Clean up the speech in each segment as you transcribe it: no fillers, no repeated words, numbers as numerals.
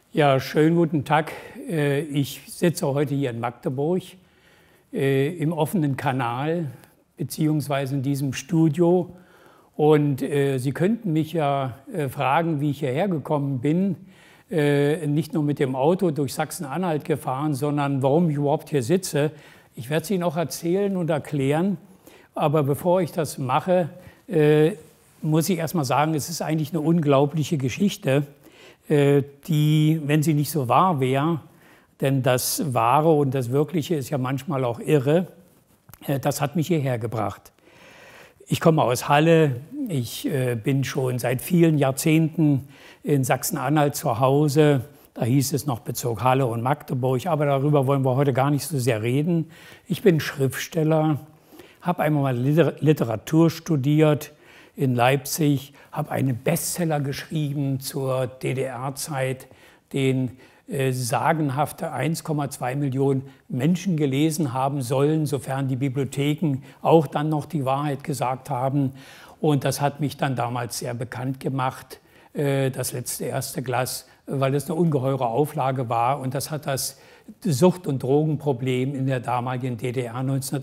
Ja, schönen guten Tag. Ich sitze heute hier in Magdeburg im offenen Kanal beziehungsweise in diesem Studio. Und Sie könnten mich ja fragen, wie ich hierher gekommen bin. Nicht nur mit dem Auto durch Sachsen-Anhalt gefahren, sondern warum ich überhaupt hier sitze. Ich werde es Ihnen auch erzählen und erklären. Aber bevor ich das mache, muss ich erst mal sagen, es ist eigentlich eine unglaubliche Geschichte, die, wenn sie nicht so wahr wäre, denn das Wahre und das Wirkliche ist ja manchmal auch irre, das hat mich hierher gebracht. Ich komme aus Halle, ich bin schon seit vielen Jahrzehnten in Sachsen-Anhalt zu Hause. Da hieß es noch Bezirk Halle und Magdeburg, aber darüber wollen wir heute gar nicht so sehr reden. Ich bin Schriftsteller, habe einmal mal Literatur studiert in Leipzig, habe einen Bestseller geschrieben zur DDR-Zeit, den sagenhafte 1,2 Millionen Menschen gelesen haben sollen, sofern die Bibliotheken auch dann noch die Wahrheit gesagt haben. Und das hat mich dann damals sehr bekannt gemacht, das letzte erste Glas, weil es eine ungeheure Auflage war. Und das hat das Sucht- und Drogenproblem in der damaligen DDR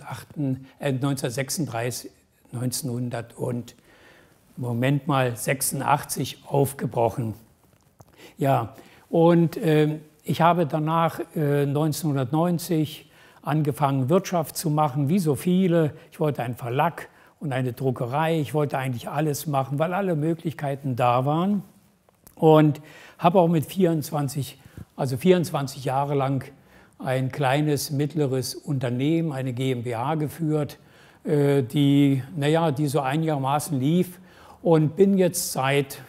1986 aufgebrochen. Ja, und ich habe danach 1990 angefangen, Wirtschaft zu machen, wie so viele. Ich wollte einen Verlag und eine Druckerei. Ich wollte eigentlich alles machen, weil alle Möglichkeiten da waren. Und habe auch mit 24 Jahre lang ein kleines, mittleres Unternehmen, eine GmbH geführt, die so einigermaßen lief. Und bin jetzt seit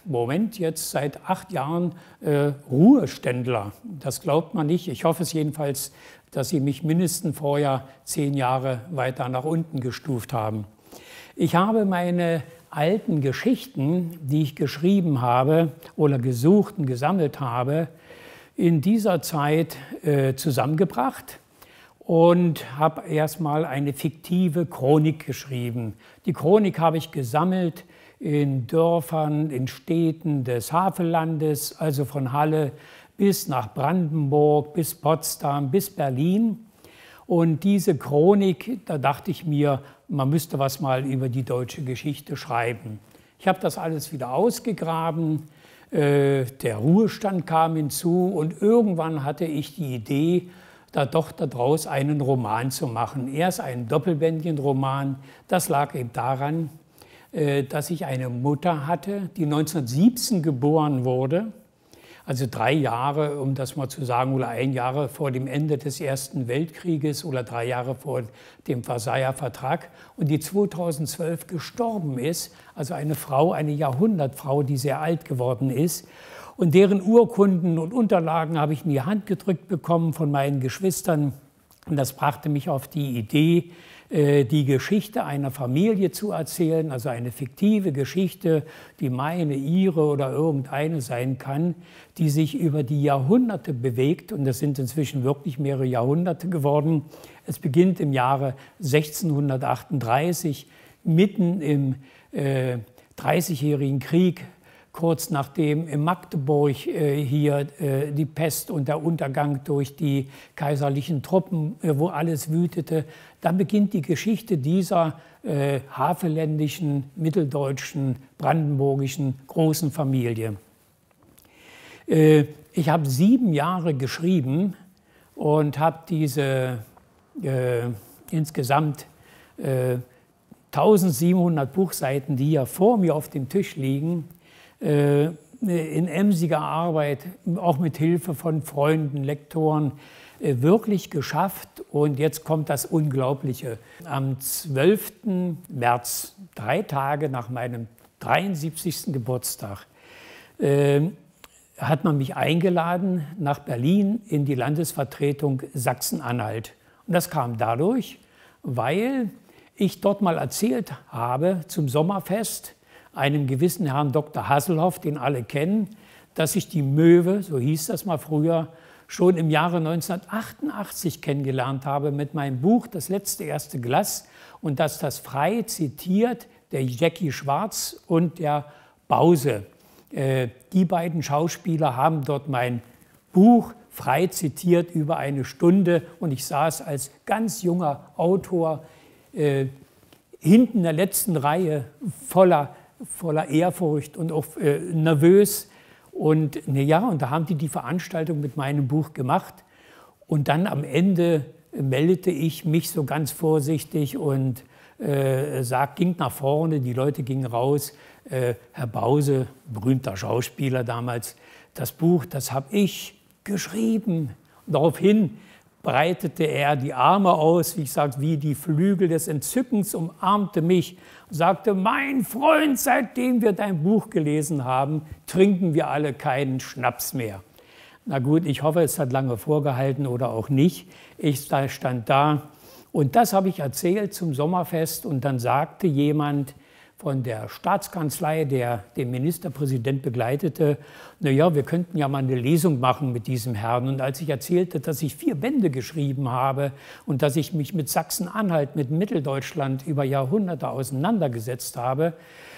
8 Jahren Ruheständler. Das glaubt man nicht. Ich hoffe es jedenfalls, dass Sie mich mindestens vorher 10 Jahre weiter nach unten gestuft haben. Ich habe meine alten Geschichten, die ich geschrieben habe oder gesucht und gesammelt habe, in dieser Zeit zusammengebracht und habe erstmal eine fiktive Chronik geschrieben. Die Chronik habe ich gesammelt in Dörfern, in Städten des Havellandes, also von Halle bis nach Brandenburg, bis Potsdam, bis Berlin. Und diese Chronik, da dachte ich mir, man müsste was mal über die deutsche Geschichte schreiben. Ich habe das alles wieder ausgegraben, der Ruhestand kam hinzu und irgendwann hatte ich die Idee, daraus einen Roman zu machen. Erst einen doppelbändigen Roman, das lag eben daran, dass ich eine Mutter hatte, die 1917 geboren wurde, also 3 Jahre, um das mal zu sagen, oder 1 Jahr vor dem Ende des Ersten Weltkrieges oder 3 Jahre vor dem Versailler Vertrag und die 2012 gestorben ist, also eine Frau, eine Jahrhundertfrau, die sehr alt geworden ist. Und deren Urkunden und Unterlagen habe ich in die Hand gedrückt bekommen von meinen Geschwistern. Und das brachte mich auf die Idee, die Geschichte einer Familie zu erzählen, also eine fiktive Geschichte, die meine, ihre oder irgendeine sein kann, die sich über die Jahrhunderte bewegt. Und das sind inzwischen wirklich mehrere Jahrhunderte geworden. Es beginnt im Jahre 1638, mitten im 30-jährigen Krieg, kurz nachdem in Magdeburg hier die Pest und der Untergang durch die kaiserlichen Truppen, wo alles wütete. Da beginnt die Geschichte dieser havelländischen, mitteldeutschen, brandenburgischen großen Familie. Ich habe 7 Jahre geschrieben und habe diese insgesamt 1700 Buchseiten, die hier vor mir auf dem Tisch liegen, in emsiger Arbeit, auch mit Hilfe von Freunden, Lektoren, wirklich geschafft. Und jetzt kommt das Unglaubliche. Am 12. März, 3 Tage nach meinem 73. Geburtstag, hat man mich eingeladen nach Berlin in die Landesvertretung Sachsen-Anhalt. Und das kam dadurch, weil ich dort mal erzählt habe zum Sommerfest einem gewissen Herrn Dr. Hasselhoff, den alle kennen, dass ich die Möwe, so hieß das mal früher, schon im Jahre 1988 kennengelernt habe mit meinem Buch Das letzte erste Glas und dass das frei zitiert der Jackie Schwarz und der Bause. Die beiden Schauspieler haben dort mein Buch frei zitiert über eine Stunde und ich saß als ganz junger Autor hinten in der letzten Reihe voller Ehrfurcht und auch nervös. Und ja, und da haben die Veranstaltung mit meinem Buch gemacht. Und dann am Ende meldete ich mich so ganz vorsichtig und ging nach vorne, die Leute gingen raus. Herr Bause, berühmter Schauspieler damals, das Buch, das habe ich geschrieben. Und daraufhin breitete er die Arme aus, wie ich sage, wie die Flügel des Entzückens, umarmte mich und sagte, mein Freund, seitdem wir dein Buch gelesen haben, trinken wir alle keinen Schnaps mehr. Na gut, ich hoffe, es hat lange vorgehalten oder auch nicht. Ich stand da und das habe ich erzählt zum Sommerfest und dann sagte jemand von der Staatskanzlei, der den Ministerpräsident begleitete, naja, wir könnten ja mal eine Lesung machen mit diesem Herrn. Und als ich erzählte, dass ich 4 Bände geschrieben habe und dass ich mich mit Sachsen-Anhalt, mit Mitteldeutschland über Jahrhunderte auseinandergesetzt habe,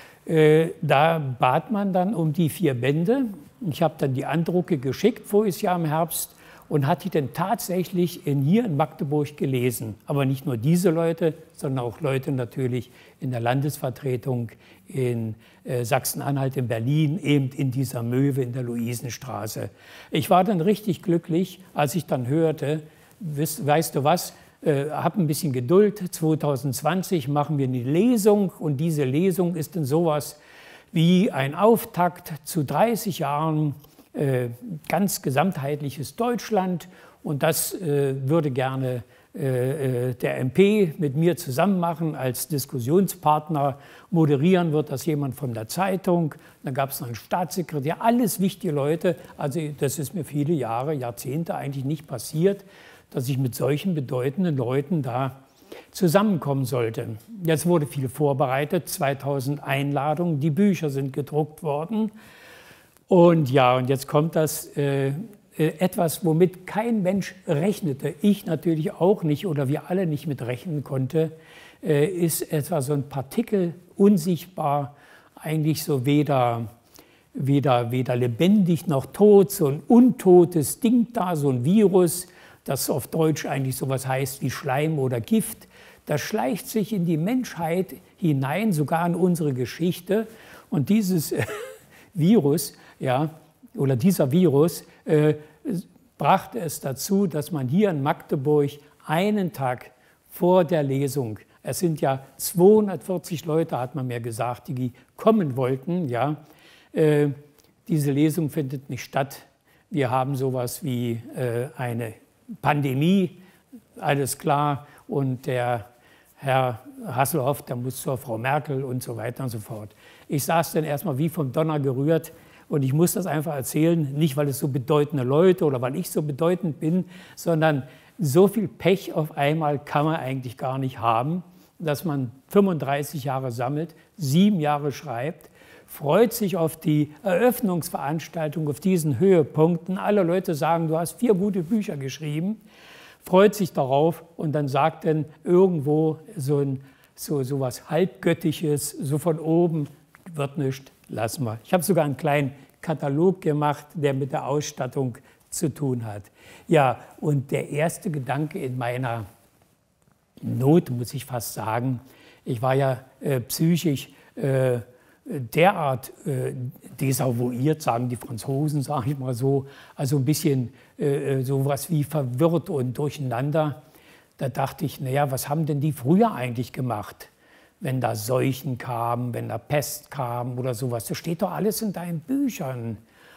da bat man dann um die 4 Bände. Ich habe dann die Andrucke geschickt voriges Jahr im Herbst und hatte die dann tatsächlich hier in Magdeburg gelesen. Aber nicht nur diese Leute, sondern auch Leute natürlich in der Landesvertretung in Sachsen-Anhalt, in Berlin, eben in dieser Möwe in der Luisenstraße. Ich war dann richtig glücklich, als ich dann hörte, weißt du was, hab ein bisschen Geduld, 2020 machen wir eine Lesung und diese Lesung ist dann sowas wie ein Auftakt zu 30 Jahren ganz gesamtheitliches Deutschland und das würde gerne der MP mit mir zusammen machen als Diskussionspartner. Moderieren wird das jemand von der Zeitung. Dann gab es noch einen Staatssekretär, alles wichtige Leute. Also das ist mir viele Jahre, Jahrzehnte eigentlich nicht passiert, dass ich mit solchen bedeutenden Leuten da zusammenkommen sollte. Jetzt wurde viel vorbereitet, 2000 Einladungen, die Bücher sind gedruckt worden. Und ja, und jetzt kommt das etwas, womit kein Mensch rechnete, ich natürlich auch nicht oder wir alle nicht mit rechnen konnte, ist etwa so ein Partikel, unsichtbar, eigentlich so weder lebendig noch tot, so ein untotes Ding da, so ein Virus, das auf Deutsch eigentlich sowas heißt wie Schleim oder Gift. Das schleicht sich in die Menschheit hinein, sogar in unsere Geschichte. Und dieses Virus, ja, oder dieser Virus brachte es dazu, dass man hier in Magdeburg einen Tag vor der Lesung, es sind ja 240 Leute, hat man mir gesagt, die kommen wollten, ja, diese Lesung findet nicht statt. Wir haben sowas wie eine Pandemie, alles klar, und der Herr Hasselhoff, der muss zur Frau Merkel und so weiter und so fort. Ich saß dann erstmal wie vom Donner gerührt und ich muss das einfach erzählen, nicht weil es so bedeutende Leute oder weil ich so bedeutend bin, sondern so viel Pech auf einmal kann man eigentlich gar nicht haben, dass man 35 Jahre sammelt, 7 Jahre schreibt, freut sich auf die Eröffnungsveranstaltung, auf diesen Höhepunkten. Alle Leute sagen, du hast 4 gute Bücher geschrieben, freut sich darauf und dann sagt dann irgendwo so was Halbgöttliches, so von oben, wird nichts, lass mal. Ich habe sogar einen kleinen Katalog gemacht, der mit der Ausstattung zu tun hat. Ja, und der erste Gedanke in meiner Not, muss ich fast sagen, ich war ja psychisch derart desavouiert, sagen die Franzosen, sage ich mal so, also ein bisschen sowas wie verwirrt und durcheinander. Da dachte ich, naja, was haben denn die früher eigentlich gemacht, wenn da Seuchen kamen, wenn da Pest kam oder sowas? Das steht doch alles in deinen Büchern.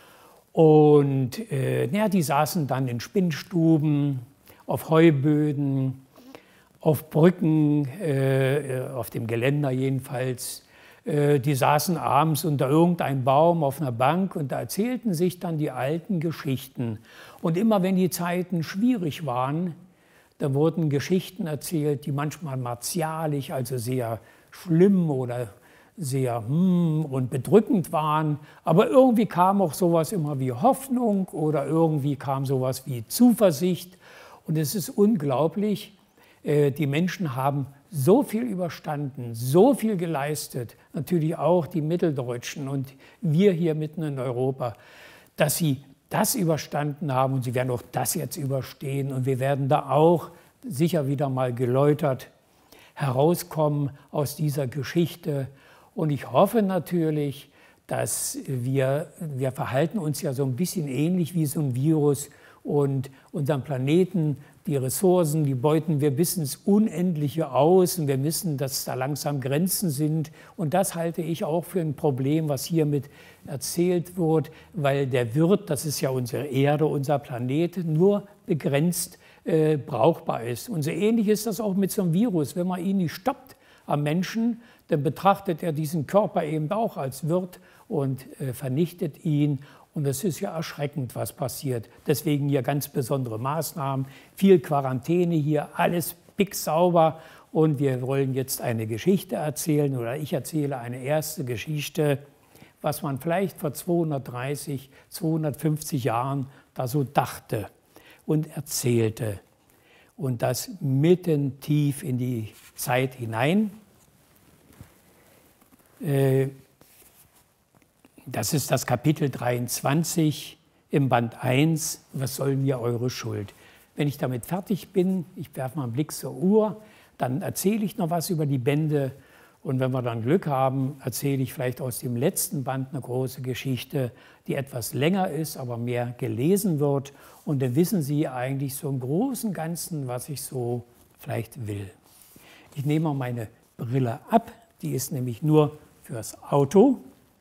Und naja, die saßen dann in Spinnstuben, auf Heuböden, auf Brücken, auf dem Geländer jedenfalls. Die saßen abends unter irgendeinem Baum auf einer Bank und da erzählten sich dann die alten Geschichten. Und immer wenn die Zeiten schwierig waren, da wurden Geschichten erzählt, die manchmal martialisch, also sehr schlimm oder sehr und bedrückend waren. Aber irgendwie kam auch sowas immer wie Hoffnung oder irgendwie kam sowas wie Zuversicht. Und es ist unglaublich, die Menschen haben so viel überstanden, so viel geleistet, natürlich auch die Mitteldeutschen und wir hier mitten in Europa, dass sie das überstanden haben und Sie werden auch das jetzt überstehen und wir werden da auch sicher wieder mal geläutert herauskommen aus dieser Geschichte. Und ich hoffe natürlich, dass wir verhalten uns ja so ein bisschen ähnlich wie so ein Virus und unseren Planeten, die Ressourcen, die beuten wir bis ins Unendliche aus und wir wissen, dass da langsam Grenzen sind. Und das halte ich auch für ein Problem, was hiermit erzählt wird, weil der Wirt, das ist ja unsere Erde, unser Planet, nur begrenzt brauchbar ist. Und so ähnlich ist das auch mit so einem Virus. Wenn man ihn nicht stoppt am Menschen, dann betrachtet er diesen Körper eben auch als Wirt und vernichtet ihn. Und es ist ja erschreckend, was passiert. Deswegen hier ganz besondere Maßnahmen, viel Quarantäne hier, alles picksauber. Und wir wollen jetzt eine Geschichte erzählen, oder ich erzähle eine erste Geschichte, was man vielleicht vor 230, 250 Jahren da so dachte und erzählte. Und das mitten tief in die Zeit hinein. Das ist das Kapitel 23 im Band 1, was soll mir eure Schuld? Wenn ich damit fertig bin, ich werfe mal einen Blick zur Uhr, dann erzähle ich noch was über die Bände und wenn wir dann Glück haben, erzähle ich vielleicht aus dem letzten Band eine große Geschichte, die etwas länger ist, aber mehr gelesen wird und dann wissen Sie eigentlich so im Großen und Ganzen, was ich so vielleicht will. Ich nehme mal meine Brille ab, die ist nämlich nur fürs Auto.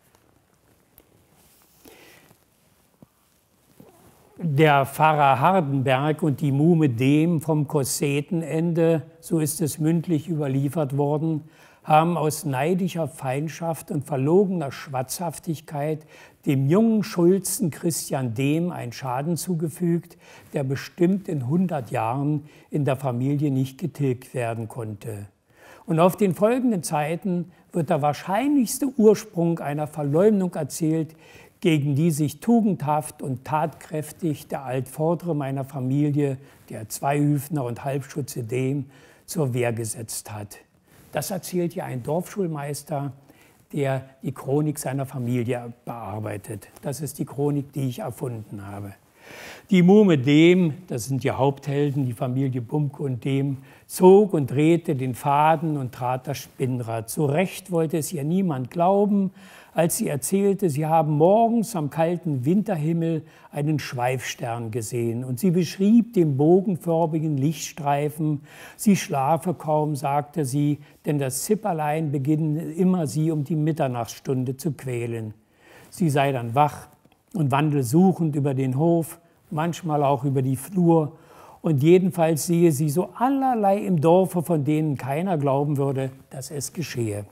Der Pfarrer Hardenberg und die Muhme Dehm vom Kossetenende, so ist es mündlich überliefert worden, haben aus neidischer Feindschaft und verlogener Schwatzhaftigkeit dem jungen Schulzen Christian Dehm einen Schaden zugefügt, der bestimmt in 100 Jahren in der Familie nicht getilgt werden konnte. Und auf den folgenden Seiten wird der wahrscheinlichste Ursprung einer Verleumdung erzählt, gegen die sich tugendhaft und tatkräftig der Altvordere meiner Familie, der Zweihüfner und Halbschutze Dehm, zur Wehr gesetzt hat. Das erzählt hier ein Dorfschulmeister, der die Chronik seiner Familie bearbeitet. Das ist die Chronik, die ich erfunden habe. Die Muhme Dehm, das sind die Haupthelden, die Familie Bumke und Dehm, zog und drehte den Faden und trat das Spinnrad. So recht wollte es ihr niemand glauben, als sie erzählte, sie haben morgens am kalten Winterhimmel einen Schweifstern gesehen. Und sie beschrieb den bogenförmigen Lichtstreifen. Sie schlafe kaum, sagte sie, denn das Zipperlein beginne immer sie um die Mitternachtsstunde zu quälen. Sie sei dann wach und wandle suchend über den Hof, manchmal auch über die Flur. Und jedenfalls sehe sie so allerlei im Dorfe, von denen keiner glauben würde, dass es geschehe.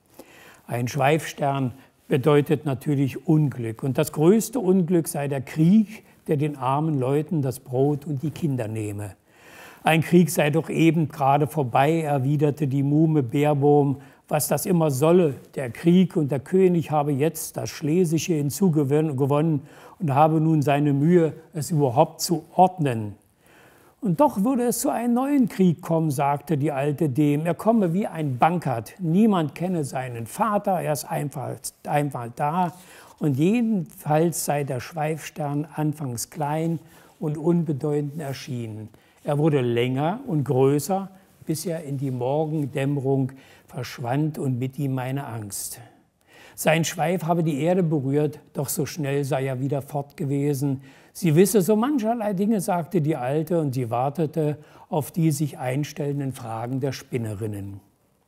Ein Schweifstern bedeutet natürlich Unglück. Und das größte Unglück sei der Krieg, der den armen Leuten das Brot und die Kinder nehme. Ein Krieg sei doch eben gerade vorbei, erwiderte die Muhme Beerbohm, was das immer solle. Der Krieg und der König habe jetzt das Schlesische hinzugewonnen und habe nun seine Mühe, es überhaupt zu ordnen. Und doch würde es zu einem neuen Krieg kommen, sagte die alte Dehm. Er komme wie ein Bankert. Niemand kenne seinen Vater, er ist einfach da. Und jedenfalls sei der Schweifstern anfangs klein und unbedeutend erschienen. Er wurde länger und größer, bis er in die Morgendämmerung verschwand und mit ihm meine Angst. Sein Schweif habe die Erde berührt, doch so schnell sei er wieder fort gewesen. Sie wisse so mancherlei Dinge, sagte die Alte, und sie wartete auf die sich einstellenden Fragen der Spinnerinnen.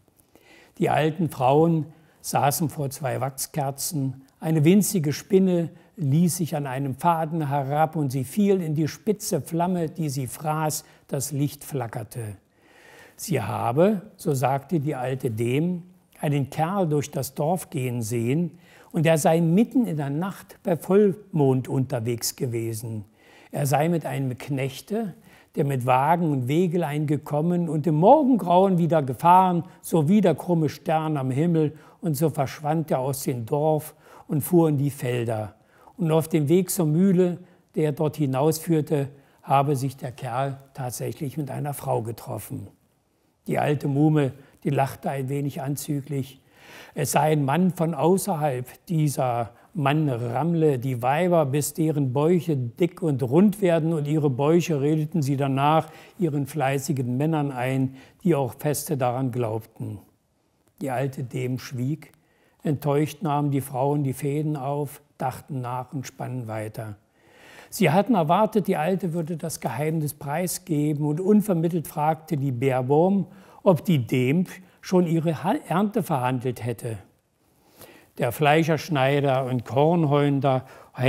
Die alten Frauen saßen vor 2 Wachskerzen. Eine winzige Spinne ließ sich an einem Faden herab und sie fiel in die spitze Flamme, die sie fraß, das Licht flackerte. Sie habe, so sagte die alte Dehm, einen Kerl durch das Dorf gehen sehen, und er sei mitten in der Nacht bei Vollmond unterwegs gewesen. Er sei mit einem Knechte, der mit Wagen und Wegelein gekommen und im Morgengrauen wieder gefahren, so wie der krumme Stern am Himmel, und so verschwand er aus dem Dorf und fuhr in die Felder. Und auf dem Weg zur Mühle, der dort hinausführte, habe sich der Kerl tatsächlich mit einer Frau getroffen. Die alte Muhme, die lachte ein wenig anzüglich. Es sei ein Mann von außerhalb dieser Man rammle die Weiber, bis deren Bäuche dick und rund werden, und ihre Bäuche redeten sie danach ihren fleißigen Männern ein, die auch feste daran glaubten. Die alte Dem schwieg. Enttäuscht nahmen die Frauen die Fäden auf, dachten nach und spannen weiter. Sie hatten erwartet, die Alte würde das Geheimnis preisgeben, und unvermittelt fragte die Bärwurm, ob die Dem schon ihre Ernte verhandelt hätte. Der Fleischerschneider und Kornhändler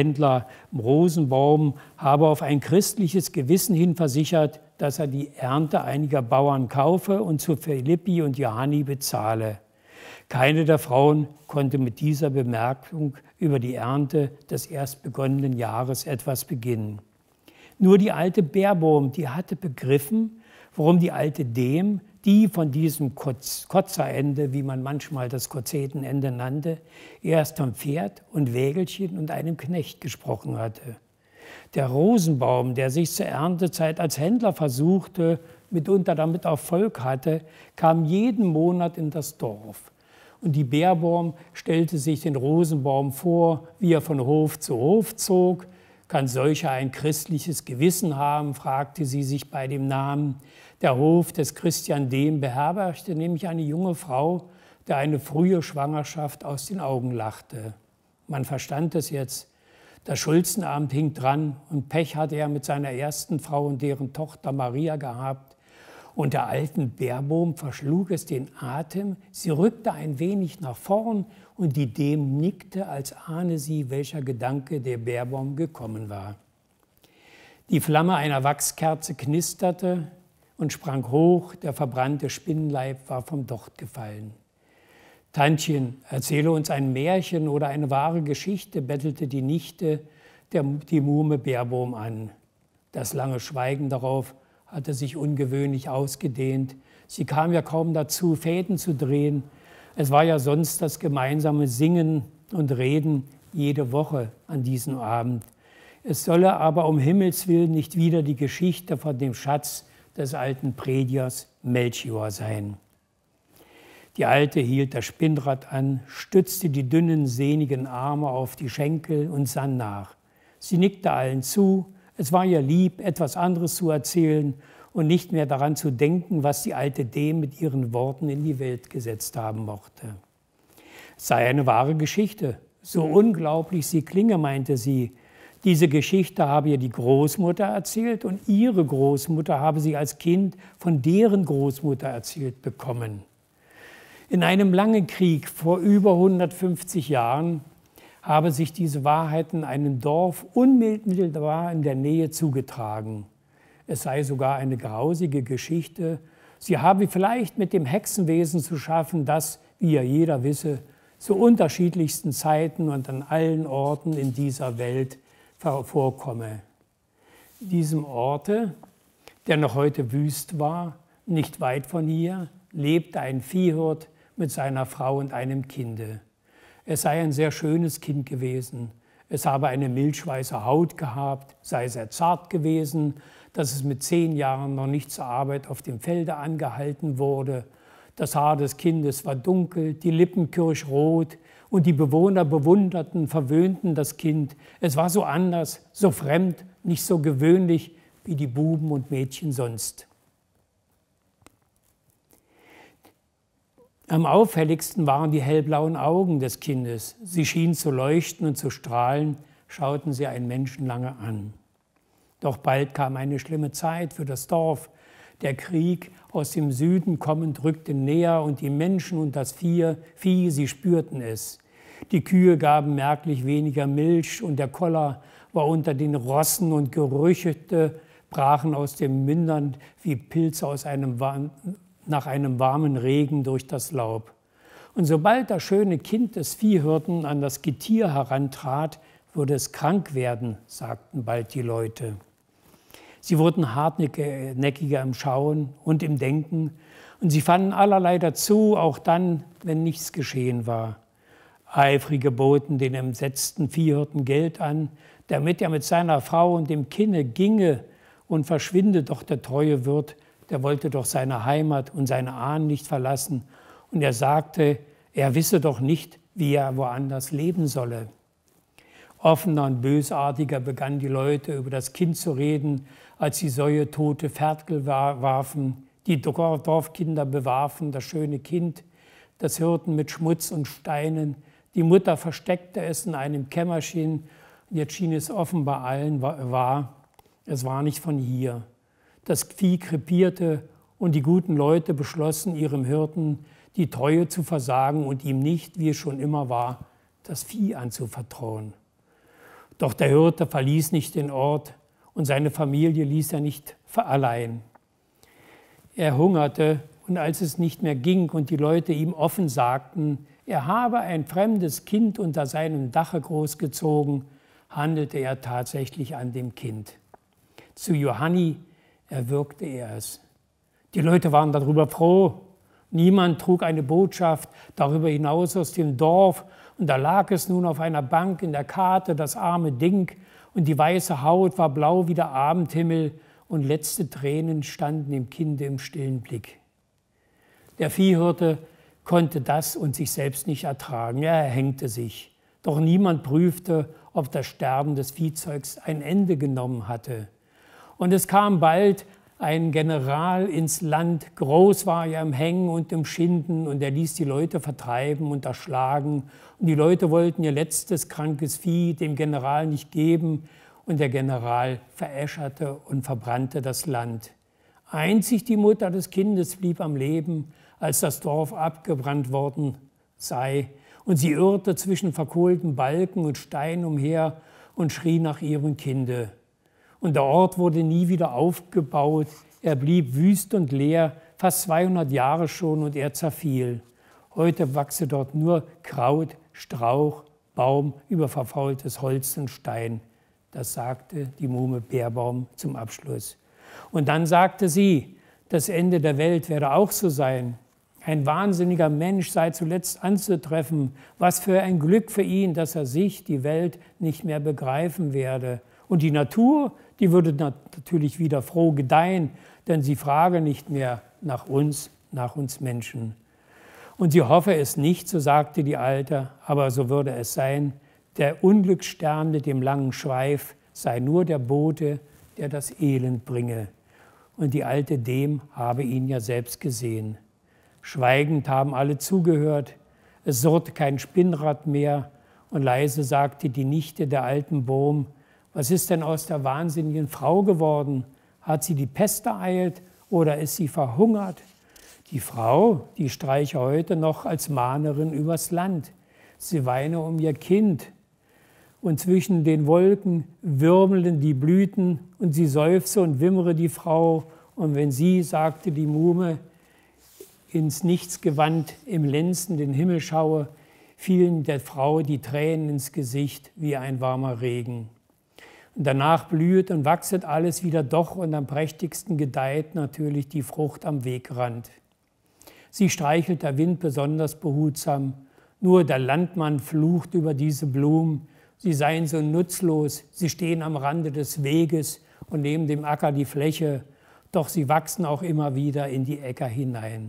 Rosenbaum habe auf ein christliches Gewissen hin versichert, dass er die Ernte einiger Bauern kaufe und zu Philippi und Johanni bezahle. Keine der Frauen konnte mit dieser Bemerkung über die Ernte des erst begonnenen Jahres etwas beginnen. Nur die alte Bärwurm, die hatte begriffen, warum die alte Dem, die von diesem Kotzerende, wie man manchmal das Kozetenende nannte, erst vom Pferd und Wägelchen und einem Knecht gesprochen hatte. Der Rosenbaum, der sich zur Erntezeit als Händler versuchte, mitunter damit Erfolg hatte, kam jeden Monat in das Dorf. Und die Bärwurm stellte sich den Rosenbaum vor, wie er von Hof zu Hof zog. Kann solcher ein christliches Gewissen haben, fragte sie sich bei dem Namen. Der Hof des Christian Dem beherbergte nämlich eine junge Frau, der eine frühe Schwangerschaft aus den Augen lachte. Man verstand es jetzt. Das Schulzenamt hing dran, und Pech hatte er mit seiner ersten Frau und deren Tochter Maria gehabt. Und der alten Bärwurm verschlug es den Atem. Sie rückte ein wenig nach vorn, und die Dem nickte, als ahne sie, welcher Gedanke der Bärwurm gekommen war. Die Flamme einer Wachskerze knisterte und sprang hoch, der verbrannte Spinnenleib war vom Docht gefallen. Tantchen, erzähle uns ein Märchen oder eine wahre Geschichte, bettelte die Nichte die Muhme Bärwurm an. Das lange Schweigen darauf hatte sich ungewöhnlich ausgedehnt. Sie kam ja kaum dazu, Fäden zu drehen. Es war ja sonst das gemeinsame Singen und Reden jede Woche an diesem Abend. Es solle aber um Himmels Willen nicht wieder die Geschichte von dem Schatz des alten Predigers Melchior sein. Die Alte hielt das Spinnrad an, stützte die dünnen, sehnigen Arme auf die Schenkel und sann nach. Sie nickte allen zu. Es war ihr lieb, etwas anderes zu erzählen und nicht mehr daran zu denken, was die alte Dem mit ihren Worten in die Welt gesetzt haben mochte. Es sei eine wahre Geschichte. So unglaublich sie klinge, meinte sie. Diese Geschichte habe ihr die Großmutter erzählt, und ihre Großmutter habe sie als Kind von deren Großmutter erzählt bekommen. In einem langen Krieg vor über 150 Jahren habe sich diese Wahrheit in einem Dorf unmittelbar in der Nähe zugetragen. Es sei sogar eine grausige Geschichte. Sie habe vielleicht mit dem Hexenwesen zu schaffen, das, wie ja jeder wisse, zu unterschiedlichsten Zeiten und an allen Orten in dieser Welt vorkomme. In diesem Orte, der noch heute wüst war, nicht weit von hier, lebte ein Viehhirt mit seiner Frau und einem Kinde. Es sei ein sehr schönes Kind gewesen. Es habe eine milchweiße Haut gehabt, sei sehr zart gewesen, dass es mit 10 Jahren noch nicht zur Arbeit auf dem Felde angehalten wurde. Das Haar des Kindes war dunkel, die Lippen kirschrot, und die Bewohner bewunderten, verwöhnten das Kind. Es war so anders, so fremd, nicht so gewöhnlich wie die Buben und Mädchen sonst. Am auffälligsten waren die hellblauen Augen des Kindes. Sie schienen zu leuchten und zu strahlen, schauten sie einen Menschen lange an. Doch bald kam eine schlimme Zeit für das Dorf. Der Krieg aus dem Süden kommend rückte näher, und die Menschen und das Vieh, sie spürten es. Die Kühe gaben merklich weniger Milch, und der Koller war unter den Rossen, und Gerüche brachen aus den Mündern wie Pilze nach einem warmen Regen durch das Laub. Und sobald das schöne Kind des Viehhirten an das Getier herantrat, würde es krank werden, sagten bald die Leute. Sie wurden hartnäckiger im Schauen und im Denken, und sie fanden allerlei dazu, auch dann, wenn nichts geschehen war. Eifrige boten den entsetzten Viehhirten Geld an, damit er mit seiner Frau und dem Kinde ginge, und verschwinde doch der treue Wirt, der wollte doch seine Heimat und seine Ahnen nicht verlassen, und er sagte, er wisse doch nicht, wie er woanders leben solle. Offener und bösartiger begannen die Leute über das Kind zu reden, als die Säue tote Ferkel warfen, die Dorfkinder bewarfen das schöne Kind, das Hirten mit Schmutz und Steinen, die Mutter versteckte es in einem Kämmerchen, und jetzt schien es offenbar allen es war nicht von hier. Das Vieh krepierte und die guten Leute beschlossen, ihrem Hirten die Treue zu versagen und ihm nicht, wie es schon immer war, das Vieh anzuvertrauen. Doch der Hirte verließ nicht den Ort und seine Familie ließ er nicht allein. Er hungerte, und als es nicht mehr ging und die Leute ihm offen sagten, er habe ein fremdes Kind unter seinem Dache großgezogen, handelte er tatsächlich an dem Kind. Zu Johanni erwirkte er es. Die Leute waren darüber froh. Niemand trug eine Botschaft darüber hinaus aus dem Dorf, und da lag es nun auf einer Bank in der Karte, das arme Ding, und die weiße Haut war blau wie der Abendhimmel, und letzte Tränen standen dem Kinde im stillen Blick. Der Viehhirte konnte das und sich selbst nicht ertragen. Er hängte sich. Doch niemand prüfte, ob das Sterben des Viehzeugs ein Ende genommen hatte. Und es kam bald ein General ins Land, groß war er im Hängen und im Schinden, und er ließ die Leute vertreiben und erschlagen. Und die Leute wollten ihr letztes krankes Vieh dem General nicht geben, und der General veräscherte und verbrannte das Land. Einzig die Mutter des Kindes blieb am Leben, als das Dorf abgebrannt worden sei, und sie irrte zwischen verkohlten Balken und Steinen umher und schrie nach ihrem Kinde. Und der Ort wurde nie wieder aufgebaut, er blieb wüst und leer, fast 200 Jahre schon, und er zerfiel. Heute wachse dort nur Kraut, Strauch, Baum über verfaultes Holz und Stein. Das sagte die Muhme Beerbaum zum Abschluss. Und dann sagte sie, das Ende der Welt werde auch so sein. Ein wahnsinniger Mensch sei zuletzt anzutreffen. Was für ein Glück für ihn, dass er sich, die Welt, nicht mehr begreifen werde. Und die Natur, die würde natürlich wieder froh gedeihen, denn sie frage nicht mehr nach uns Menschen. Und sie hoffe es nicht, so sagte die Alte, aber so würde es sein. Der Unglücksstern mit dem langen Schweif sei nur der Bote, der das Elend bringe. Und die Alte dem habe ihn ja selbst gesehen. Schweigend haben alle zugehört, es surrte kein Spinnrad mehr, und leise sagte die Nichte der alten Bohm, was ist denn aus der wahnsinnigen Frau geworden? Hat sie die Pest ereilt oder ist sie verhungert? Die Frau, die streiche heute noch als Mahnerin übers Land. Sie weine um ihr Kind. Und zwischen den Wolken wirbeln die Blüten, und sie seufze und wimmere die Frau. Und wenn sie, sagte die Muhme, ins Nichts gewandt im glänzenden Himmel schaue, fielen der Frau die Tränen ins Gesicht wie ein warmer Regen. Und danach blühet und wachset alles wieder doch, und am prächtigsten gedeiht natürlich die Frucht am Wegrand. Sie streichelt der Wind besonders behutsam, nur der Landmann flucht über diese Blumen, sie seien so nutzlos, sie stehen am Rande des Weges und neben dem Acker die Fläche, doch sie wachsen auch immer wieder in die Äcker hinein.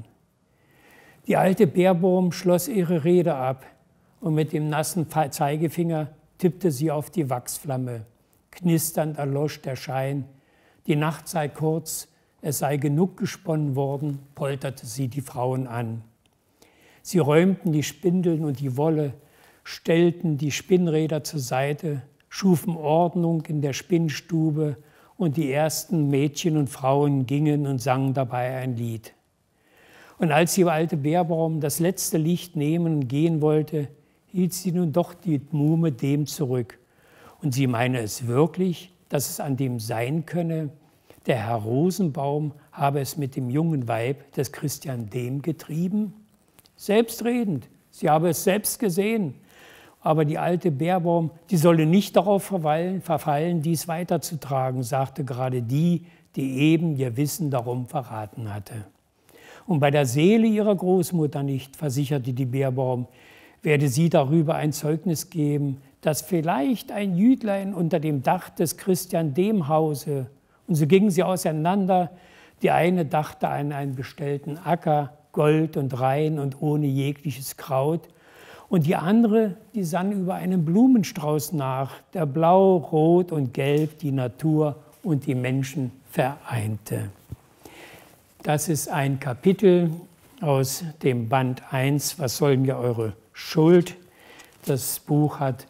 Die alte Beerbaum schloss ihre Rede ab, und mit dem nassen Zeigefinger tippte sie auf die Wachsflamme. Knisternd erlosch der Schein. Die Nacht sei kurz, es sei genug gesponnen worden, polterte sie die Frauen an. Sie räumten die Spindeln und die Wolle, stellten die Spinnräder zur Seite, schufen Ordnung in der Spinnstube, und die ersten Mädchen und Frauen gingen und sangen dabei ein Lied. Und als die alte Beerbaum das letzte Licht nehmen und gehen wollte, hielt sie nun doch die Muhme dem zurück. Und sie meine es wirklich, dass es an dem sein könne, der Herr Rosenbaum habe es mit dem jungen Weib des Christian Dehm getrieben? Selbstredend, sie habe es selbst gesehen. Aber die alte Beerbaum, die solle nicht darauf verfallen, dies weiterzutragen, sagte gerade die, die eben ihr Wissen darum verraten hatte. Und bei der Seele ihrer Großmutter nicht, versicherte die Beerbaum, werde sie darüber ein Zeugnis geben, dass vielleicht ein Jüdlein unter dem Dach des Christian Dehm hause. Und so gingen sie auseinander. Die eine dachte an einen bestellten Acker, Gold und rein und ohne jegliches Kraut. Und die andere, die sann über einen Blumenstrauß nach, der blau, rot und gelb die Natur und die Menschen vereinte. Das ist ein Kapitel aus dem Band 1, Was soll mir eure Schuld? Das Buch hat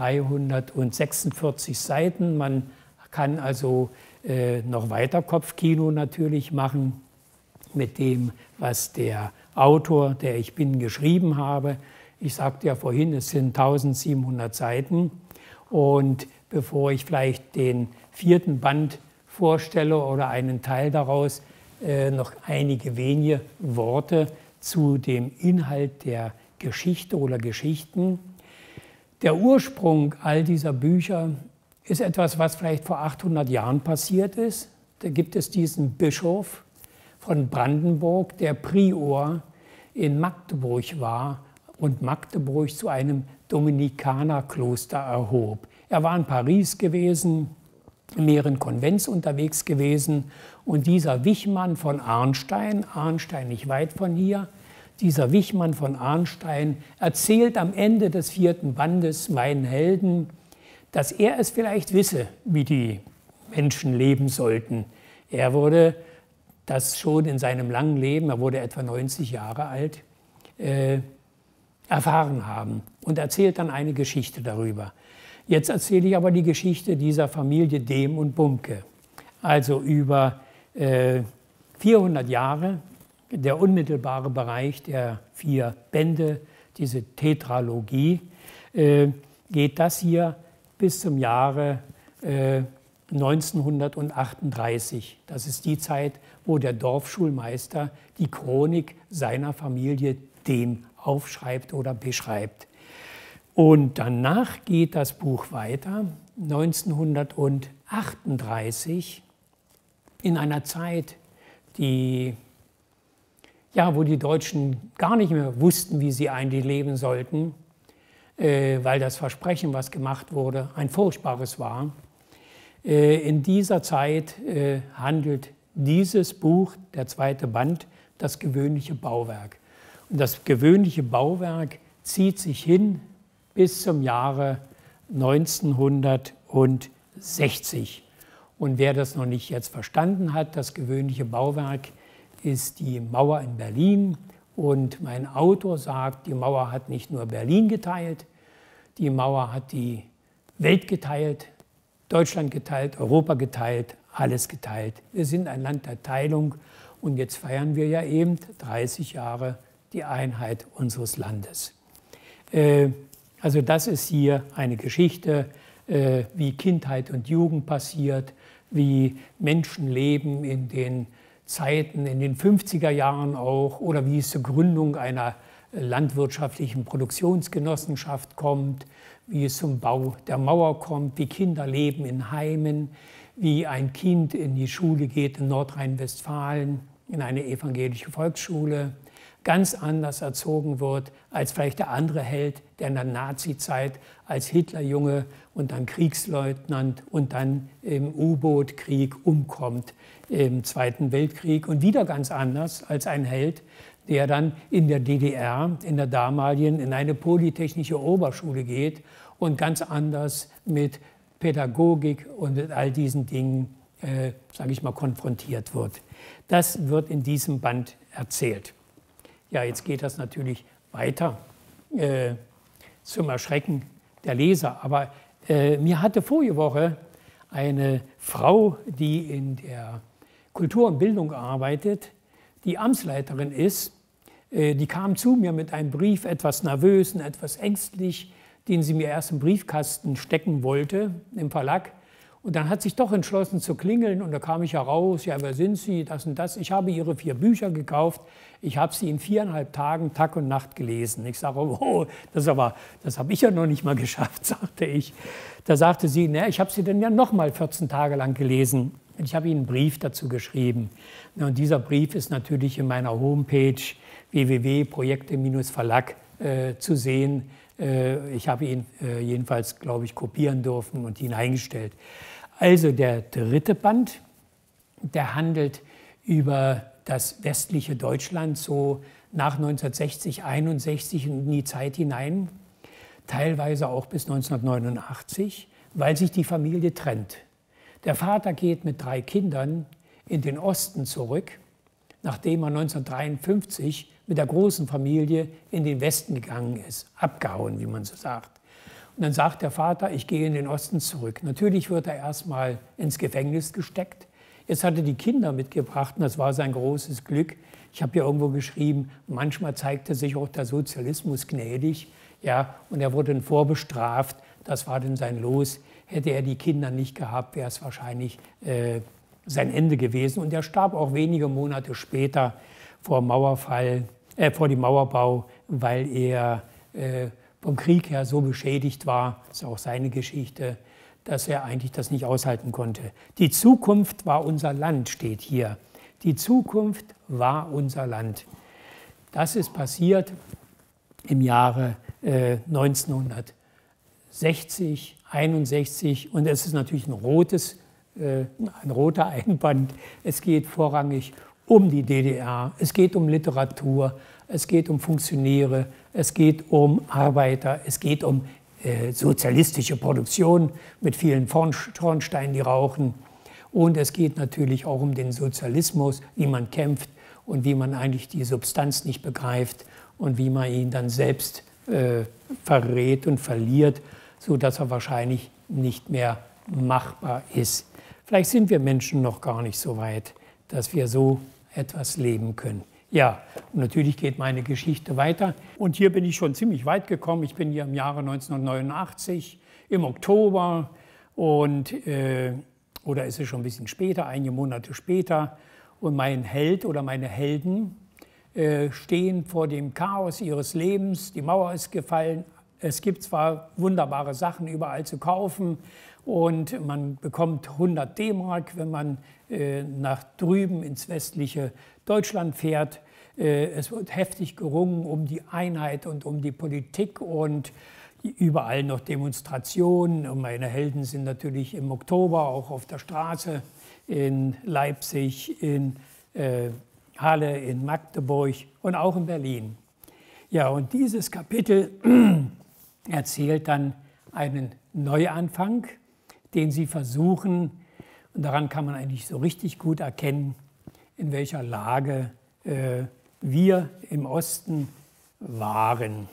346 Seiten. Man kann also noch weiter Kopfkino natürlich machen mit dem, was der Autor, der ich bin, geschrieben habe. Ich sagte ja vorhin, es sind 1700 Seiten. Und bevor ich vielleicht den 4. Band vorstelle oder einen Teil daraus, noch einige wenige Worte zu dem Inhalt der Geschichte oder Geschichten. Der Ursprung all dieser Bücher ist etwas, was vielleicht vor 800 Jahren passiert ist. Da gibt es diesen Bischof von Brandenburg, der Prior in Magdeburg war und Magdeburg zu einem Dominikanerkloster erhob. Er war in Paris gewesen, in mehreren Konvents unterwegs gewesen und dieser Wichmann von Arnstein nicht weit von hier, dieser Wichmann von Arnstein erzählt am Ende des 4. Bandes meinen Helden, dass er es vielleicht wisse, wie die Menschen leben sollten. Er wurde das schon in seinem langen Leben, er wurde etwa 90 Jahre alt, erfahren haben und erzählt dann eine Geschichte darüber. Jetzt erzähle ich aber die Geschichte dieser Familie Dehm und Bumke. Also über 400 Jahre, der unmittelbare Bereich der 4 Bände, diese Tetralogie, geht das hier bis zum Jahre 1938. Das ist die Zeit, wo der Dorfschulmeister die Chronik seiner Familie Dehm aufschreibt oder beschreibt. Und danach geht das Buch weiter, 1938, in einer Zeit, wo die Deutschen gar nicht mehr wussten, wie sie eigentlich leben sollten, weil das Versprechen, was gemacht wurde, ein furchtbares war. In dieser Zeit handelt dieses Buch, der 2. Band, das gewöhnliche Bauwerk. Und das gewöhnliche Bauwerk zieht sich hin bis zum Jahre 1960. Und wer das noch nicht jetzt verstanden hat, das gewöhnliche Bauwerk ist die Mauer in Berlin. Und mein Autor sagt, die Mauer hat nicht nur Berlin geteilt, die Mauer hat die Welt geteilt, Deutschland geteilt, Europa geteilt, alles geteilt. Wir sind ein Land der Teilung und jetzt feiern wir ja eben 30 Jahre die Einheit unseres Landes. Also das ist hier eine Geschichte, wie Kindheit und Jugend passiert, wie Menschen leben in den Zeiten, in den 50er Jahren auch, oder wie es zur Gründung einer landwirtschaftlichen Produktionsgenossenschaft kommt, wie es zum Bau der Mauer kommt, wie Kinder leben in Heimen, wie ein Kind in die Schule geht in Nordrhein-Westfalen, in eine evangelische Volksschule, ganz anders erzogen wird als vielleicht der andere Held, der in der Nazizeit als Hitlerjunge und dann Kriegsleutnant und dann im U-Boot-Krieg umkommt im Zweiten Weltkrieg und wieder ganz anders als ein Held, der dann in der DDR, in der damaligen, in eine polytechnische Oberschule geht und ganz anders mit Pädagogik und mit all diesen Dingen, sage ich mal, konfrontiert wird. Das wird in diesem Band erzählt. Ja, jetzt geht das natürlich weiter zum Erschrecken der Leser. Aber mir hatte vorige Woche eine Frau, die in der Kultur und Bildung arbeitet, die Amtsleiterin ist, die kam zu mir mit einem Brief, etwas nervös und etwas ängstlich, den sie mir erst im Briefkasten stecken wollte im Verlag. Und dann hat sich doch entschlossen zu klingeln und da kam ich heraus, ja, wer sind Sie, das und das. Ich habe Ihre 4 Bücher gekauft, ich habe sie in 4,5 Tagen Tag und Nacht gelesen. Ich sage, oh, das habe ich ja noch nicht mal geschafft, sagte ich. Da sagte sie, ne, ich habe sie dann ja noch mal 14 Tage lang gelesen. Und ich habe Ihnen einen Brief dazu geschrieben. Und dieser Brief ist natürlich in meiner Homepage www.projekte-verlag zu sehen. Ich habe ihn jedenfalls, glaube ich, kopieren dürfen und ihn eingestellt. Also der 3. Band, der handelt über das westliche Deutschland so nach 1960, 61 in die Zeit hinein, teilweise auch bis 1989, weil sich die Familie trennt. Der Vater geht mit 3 Kindern in den Osten zurück, nachdem er 1953 mit der großen Familie in den Westen gegangen ist, abgehauen, wie man so sagt. Und dann sagt der Vater, ich gehe in den Osten zurück. Natürlich wird er erstmal ins Gefängnis gesteckt. Jetzt hat er die Kinder mitgebracht und das war sein großes Glück. Ich habe hier irgendwo geschrieben, manchmal zeigte sich auch der Sozialismus gnädig. Ja, und er wurde dann vorbestraft. Das war dann sein Los. Hätte er die Kinder nicht gehabt, wäre es wahrscheinlich sein Ende gewesen. Und er starb auch wenige Monate später vor dem Mauerbau, weil er vom Krieg her so beschädigt war, das ist auch seine Geschichte, dass er eigentlich das nicht aushalten konnte. Die Zukunft war unser Land, steht hier. Die Zukunft war unser Land. Das ist passiert im Jahre 1960, 61 und es ist natürlich ein roter Einband. Es geht vorrangig um die DDR, es geht um Literatur, es geht um Funktionäre, es geht um Arbeiter, es geht um sozialistische Produktion mit vielen Schornsteinen, die rauchen. Und es geht natürlich auch um den Sozialismus, wie man kämpft und wie man eigentlich die Substanz nicht begreift und wie man ihn dann selbst verrät und verliert, sodass er wahrscheinlich nicht mehr machbar ist. Vielleicht sind wir Menschen noch gar nicht so weit, dass wir so etwas leben können. Ja, und natürlich geht meine Geschichte weiter. Und hier bin ich schon ziemlich weit gekommen. Ich bin hier im Jahre 1989, im Oktober, oder ist es schon ein bisschen später, einige Monate später. Und mein Held oder meine Helden stehen vor dem Chaos ihres Lebens. Die Mauer ist gefallen. Es gibt zwar wunderbare Sachen überall zu kaufen und man bekommt 100 D-Mark, wenn man nach drüben ins westliche Deutschland fährt. Es wird heftig gerungen um die Einheit und um die Politik und überall noch Demonstrationen. Und meine Helden sind natürlich im Oktober auch auf der Straße in Leipzig, in Halle, in Magdeburg und auch in Berlin. Ja, und dieses Kapitel erzählt dann einen Neuanfang, den sie versuchen, und daran kann man eigentlich so richtig gut erkennen, in welcher Lage wir im Osten waren.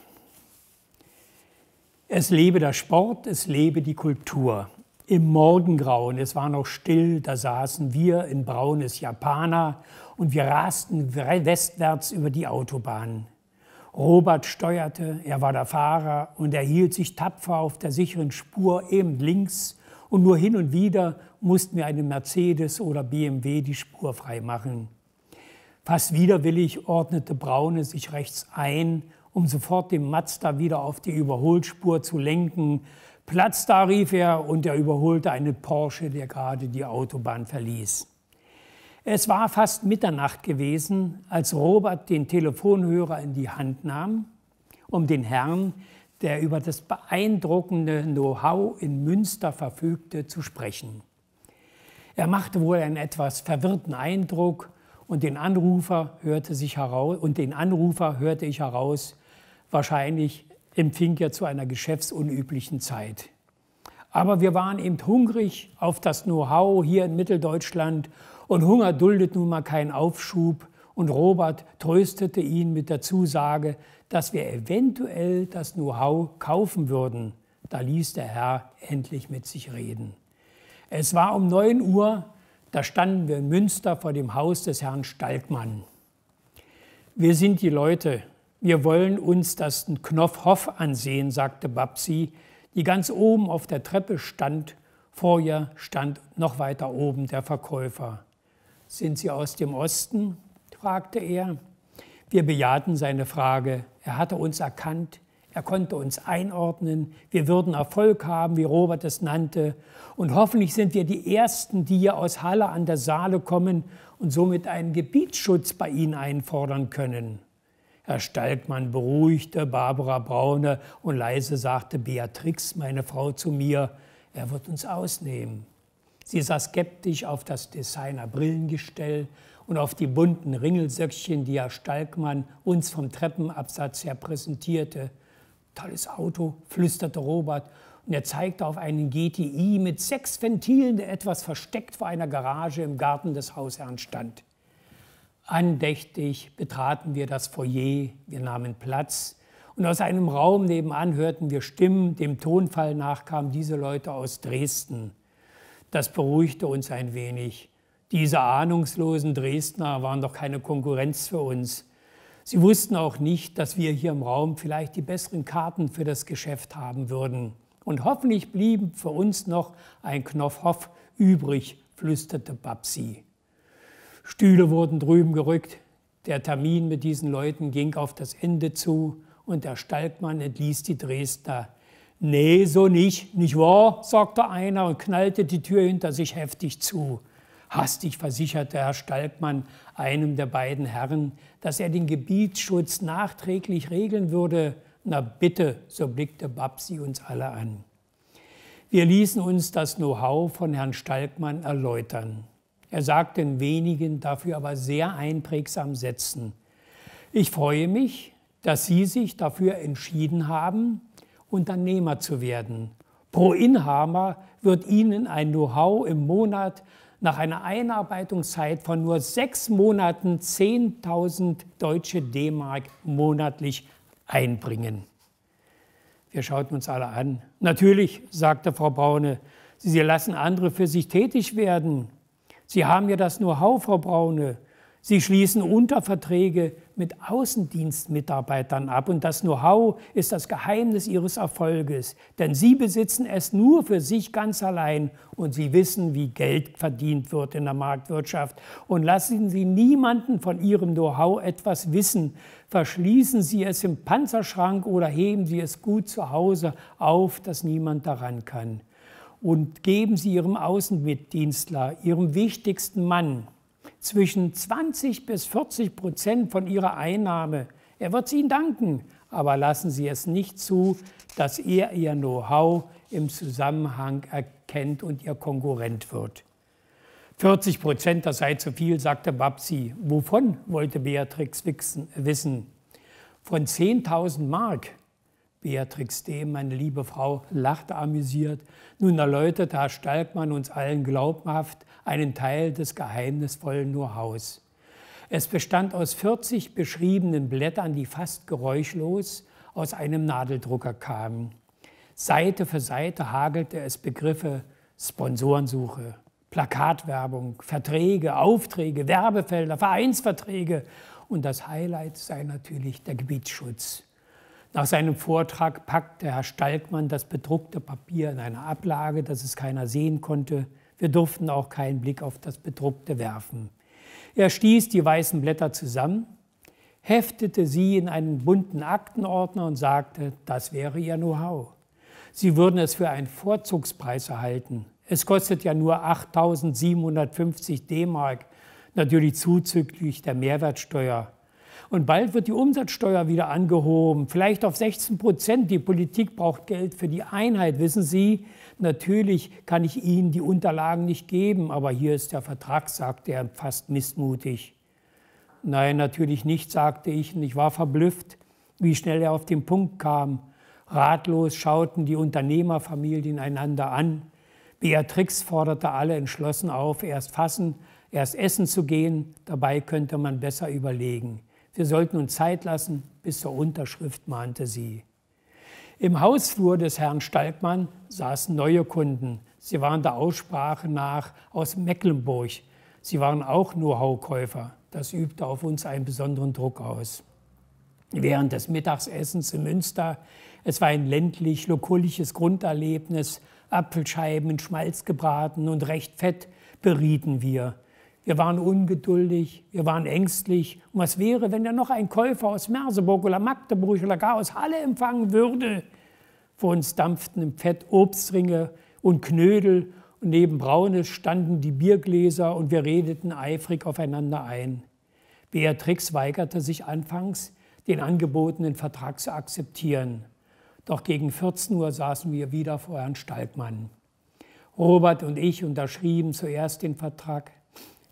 Es lebe der Sport, es lebe die Kultur. Im Morgengrauen, es war noch still, da saßen wir in braunes Japaner und wir rasten westwärts über die Autobahn. Robert steuerte, er war der Fahrer und er hielt sich tapfer auf der sicheren Spur eben links und nur hin und wieder mussten wir einem Mercedes oder BMW die Spur frei machen. Fast widerwillig ordnete Braune sich rechts ein, um sofort den Mazda wieder auf die Überholspur zu lenken. Platz da, rief er, und er überholte einen Porsche, der gerade die Autobahn verließ. Es war fast Mitternacht gewesen, als Robert den Telefonhörer in die Hand nahm, um den Herrn, der über das beeindruckende Know-how in Münster verfügte, zu sprechen. Er machte wohl einen etwas verwirrten Eindruck und den Anrufer hörte ich heraus, wahrscheinlich empfing er zu einer geschäftsunüblichen Zeit. Aber wir waren eben hungrig auf das Know-how hier in Mitteldeutschland und Hunger duldet nun mal keinen Aufschub. Und Robert tröstete ihn mit der Zusage, dass wir eventuell das Know-how kaufen würden. Da ließ der Herr endlich mit sich reden. Es war um 9 Uhr, da standen wir in Münster vor dem Haus des Herrn Stalkmann. Wir sind die Leute, wir wollen uns das Knopfhoff ansehen, sagte Babsi, die ganz oben auf der Treppe stand. Vor ihr stand noch weiter oben der Verkäufer. Sind Sie aus dem Osten? Fragte er. Wir bejahten seine Frage. Er hatte uns erkannt, er konnte uns einordnen. Wir würden Erfolg haben, wie Robert es nannte. Und hoffentlich sind wir die Ersten, die hier aus Halle an der Saale kommen und somit einen Gebietsschutz bei Ihnen einfordern können. Herr Stalkmann beruhigte Barbara Braune und leise sagte Beatrix, meine Frau, zu mir, er wird uns ausnehmen. Sie sah skeptisch auf das Designer-Brillengestell und auf die bunten Ringelsöckchen, die Herr Stalkmann uns vom Treppenabsatz her präsentierte. Tolles Auto, flüsterte Robert, und er zeigte auf einen GTI mit 6 Ventilen, der etwas versteckt vor einer Garage im Garten des Hausherrn stand. Andächtig betraten wir das Foyer, wir nahmen Platz, und aus einem Raum nebenan hörten wir Stimmen, dem Tonfall nach kamen diese Leute aus Dresden. Das beruhigte uns ein wenig. Diese ahnungslosen Dresdner waren doch keine Konkurrenz für uns. Sie wussten auch nicht, dass wir hier im Raum vielleicht die besseren Karten für das Geschäft haben würden. Und hoffentlich blieb für uns noch ein Knopfhoff übrig, flüsterte Babsi. Stühle wurden drüben gerückt. Der Termin mit diesen Leuten ging auf das Ende zu und der Stalkmann entließ die Dresdner. »Nee, so nicht wahr?« sagte einer und knallte die Tür hinter sich heftig zu. Hastig versicherte Herr Stalkmann einem der beiden Herren, dass er den Gebietsschutz nachträglich regeln würde. »Na bitte«, so blickte Babsi uns alle an. Wir ließen uns das Know-how von Herrn Stalkmann erläutern. Er sagte in wenigen, dafür aber sehr einprägsamen Sätzen: »Ich freue mich, dass Sie sich dafür entschieden haben, Unternehmer zu werden. Pro Inhaber wird Ihnen ein Know-how im Monat nach einer Einarbeitungszeit von nur 6 Monaten 10.000 deutsche D-Mark monatlich einbringen.« Wir schauten uns alle an. »Natürlich«, sagte Frau Braune, Sie lassen andere für sich tätig werden. Sie haben ja das Know-how, Frau Braune. Sie schließen Unterverträge mit Außendienstmitarbeitern ab. Und das Know-how ist das Geheimnis Ihres Erfolges. Denn Sie besitzen es nur für sich ganz allein. Und Sie wissen, wie Geld verdient wird in der Marktwirtschaft. Und lassen Sie niemanden von Ihrem Know-how etwas wissen. Verschließen Sie es im Panzerschrank oder heben Sie es gut zu Hause auf, dass niemand daran kann. Und geben Sie Ihrem Außendienstler, Ihrem wichtigsten Mann, zwischen 20–40% von Ihrer Einnahme. Er wird Ihnen danken, aber lassen Sie es nicht zu, dass er Ihr Know-how im Zusammenhang erkennt und Ihr Konkurrent wird. 40%, das sei zu viel, sagte Babsi. Wovon, wollte Beatrix wissen. Von 10.000 Mark. Beatrix D., meine liebe Frau, lachte amüsiert. Nun erläuterte Herr Stalkmann uns allen glaubhaft einen Teil des geheimnisvollen Know-hows. Es bestand aus 40 beschriebenen Blättern, die fast geräuschlos aus einem Nadeldrucker kamen. Seite für Seite hagelte es Begriffe: Sponsorensuche, Plakatwerbung, Verträge, Aufträge, Werbefelder, Vereinsverträge. Und das Highlight sei natürlich der Gebietsschutz. Nach seinem Vortrag packte Herr Stalkmann das bedruckte Papier in eine Ablage, dass es keiner sehen konnte. Wir durften auch keinen Blick auf das Bedruckte werfen. Er stieß die weißen Blätter zusammen, heftete sie in einen bunten Aktenordner und sagte, das wäre ihr Know-how. Sie würden es für einen Vorzugspreis erhalten. Es kostet ja nur 8.750 D-Mark, natürlich zuzüglich der Mehrwertsteuer. Und bald wird die Umsatzsteuer wieder angehoben, vielleicht auf 16%. Die Politik braucht Geld für die Einheit, wissen Sie. Natürlich kann ich Ihnen die Unterlagen nicht geben, aber hier ist der Vertrag, sagte er fast missmutig. Nein, natürlich nicht, sagte ich, und ich war verblüfft, wie schnell er auf den Punkt kam. Ratlos schauten die Unternehmerfamilien einander an. Beatrix forderte alle entschlossen auf, erst essen zu gehen, dabei könnte man besser überlegen. Wir sollten uns Zeit lassen, bis zur Unterschrift, mahnte sie. Im Hausflur des Herrn Stalkmann saßen neue Kunden. Sie waren der Aussprache nach aus Mecklenburg. Sie waren auch Know-how-Käufer. Das übte auf uns einen besonderen Druck aus. Während des Mittagsessens in Münster, es war ein ländlich-lokullisches Grunderlebnis, Apfelscheiben in Schmalz gebraten und recht fett, berieten wir. Wir waren ungeduldig, wir waren ängstlich. Und was wäre, wenn er noch ein Käufer aus Merseburg oder Magdeburg oder gar aus Halle empfangen würde? Vor uns dampften im Fett Obstringe und Knödel und neben Braunes standen die Biergläser und wir redeten eifrig aufeinander ein. Beatrix weigerte sich anfangs, den angebotenen Vertrag zu akzeptieren. Doch gegen 14 Uhr saßen wir wieder vor Herrn Stalkmann. Robert und ich unterschrieben zuerst den Vertrag.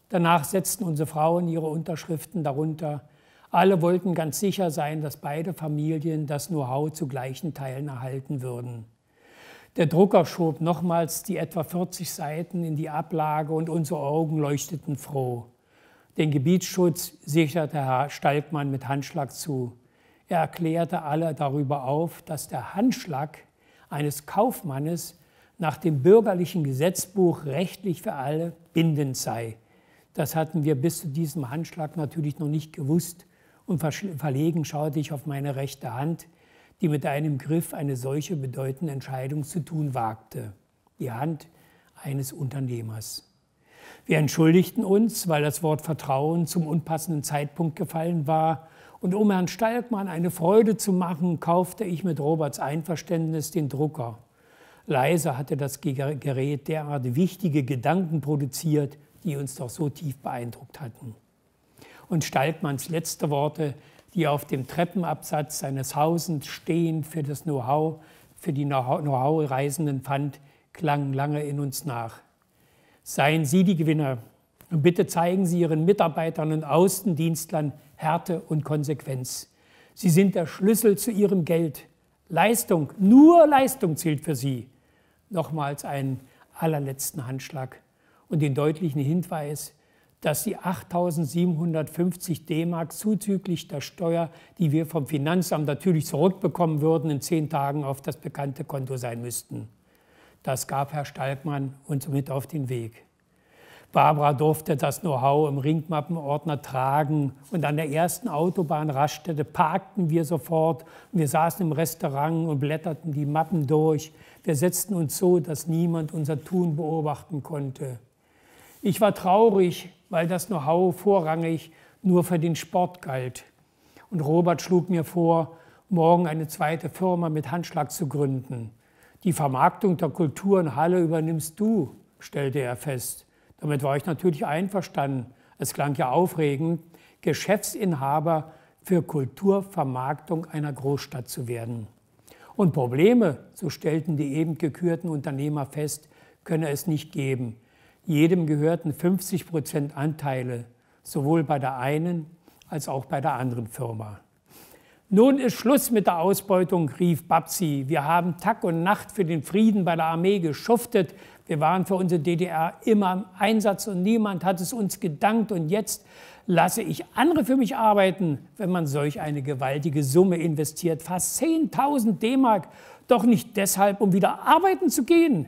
Danach setzten unsere Frauen ihre Unterschriften darunter. Alle wollten ganz sicher sein, dass beide Familien das Know-how zu gleichen Teilen erhalten würden. Der Drucker schob nochmals die etwa 40 Seiten in die Ablage und unsere Augen leuchteten froh. Den Gebietsschutz sicherte Herr Stalkmann mit Handschlag zu. Er erklärte alle darüber auf, dass der Handschlag eines Kaufmannes nach dem bürgerlichen Gesetzbuch rechtlich für alle bindend sei. Das hatten wir bis zu diesem Handschlag natürlich noch nicht gewusst und verlegen schaute ich auf meine rechte Hand, die mit einem Griff eine solche bedeutende Entscheidung zu tun wagte. Die Hand eines Unternehmers. Wir entschuldigten uns, weil das Wort Vertrauen zum unpassenden Zeitpunkt gefallen war. Und um Herrn Stalkmann eine Freude zu machen, kaufte ich mit Roberts Einverständnis den Drucker. Leise hatte das Gerät derart wichtige Gedanken produziert, die uns doch so tief beeindruckt hatten. Und Stalkmanns letzte Worte, die er auf dem Treppenabsatz seines Hauses stehend für das Know-how, für die Know-how-Reisenden fand, klangen lange in uns nach. Seien Sie die Gewinner und bitte zeigen Sie Ihren Mitarbeitern und Außendienstlern Härte und Konsequenz. Sie sind der Schlüssel zu Ihrem Geld. Leistung, nur Leistung zählt für Sie. Nochmals einen allerletzten Handschlag und den deutlichen Hinweis, dass die 8.750 D-Mark zuzüglich der Steuer, die wir vom Finanzamt natürlich zurückbekommen würden, in 10 Tagen auf das bekannte Konto sein müssten. Das gab Herr Stalkmann uns mit auf den Weg. Barbara durfte das Know-how im Ringmappenordner tragen und an der ersten Autobahnraststätte parkten wir sofort. Wir saßen im Restaurant und blätterten die Mappen durch. Wir setzten uns so, dass niemand unser Tun beobachten konnte. Ich war traurig, weil das Know-how vorrangig nur für den Sport galt. Und Robert schlug mir vor, morgen eine zweite Firma mit Handschlag zu gründen. Die Vermarktung der Kultur in Halle übernimmst du, stellte er fest. Damit war ich natürlich einverstanden. Es klang ja aufregend, Geschäftsinhaber für Kulturvermarktung einer Großstadt zu werden. Und Probleme, so stellten die eben gekürten Unternehmer fest, könne es nicht geben. Jedem gehörten 50% Anteile, sowohl bei der einen als auch bei der anderen Firma. Nun ist Schluss mit der Ausbeutung, rief Babsi. Wir haben Tag und Nacht für den Frieden bei der Armee geschuftet. Wir waren für unsere DDR immer im Einsatz und niemand hat es uns gedankt. Und jetzt lasse ich andere für mich arbeiten, wenn man solch eine gewaltige Summe investiert. Fast 10.000 D-Mark, doch nicht deshalb, um wieder arbeiten zu gehen.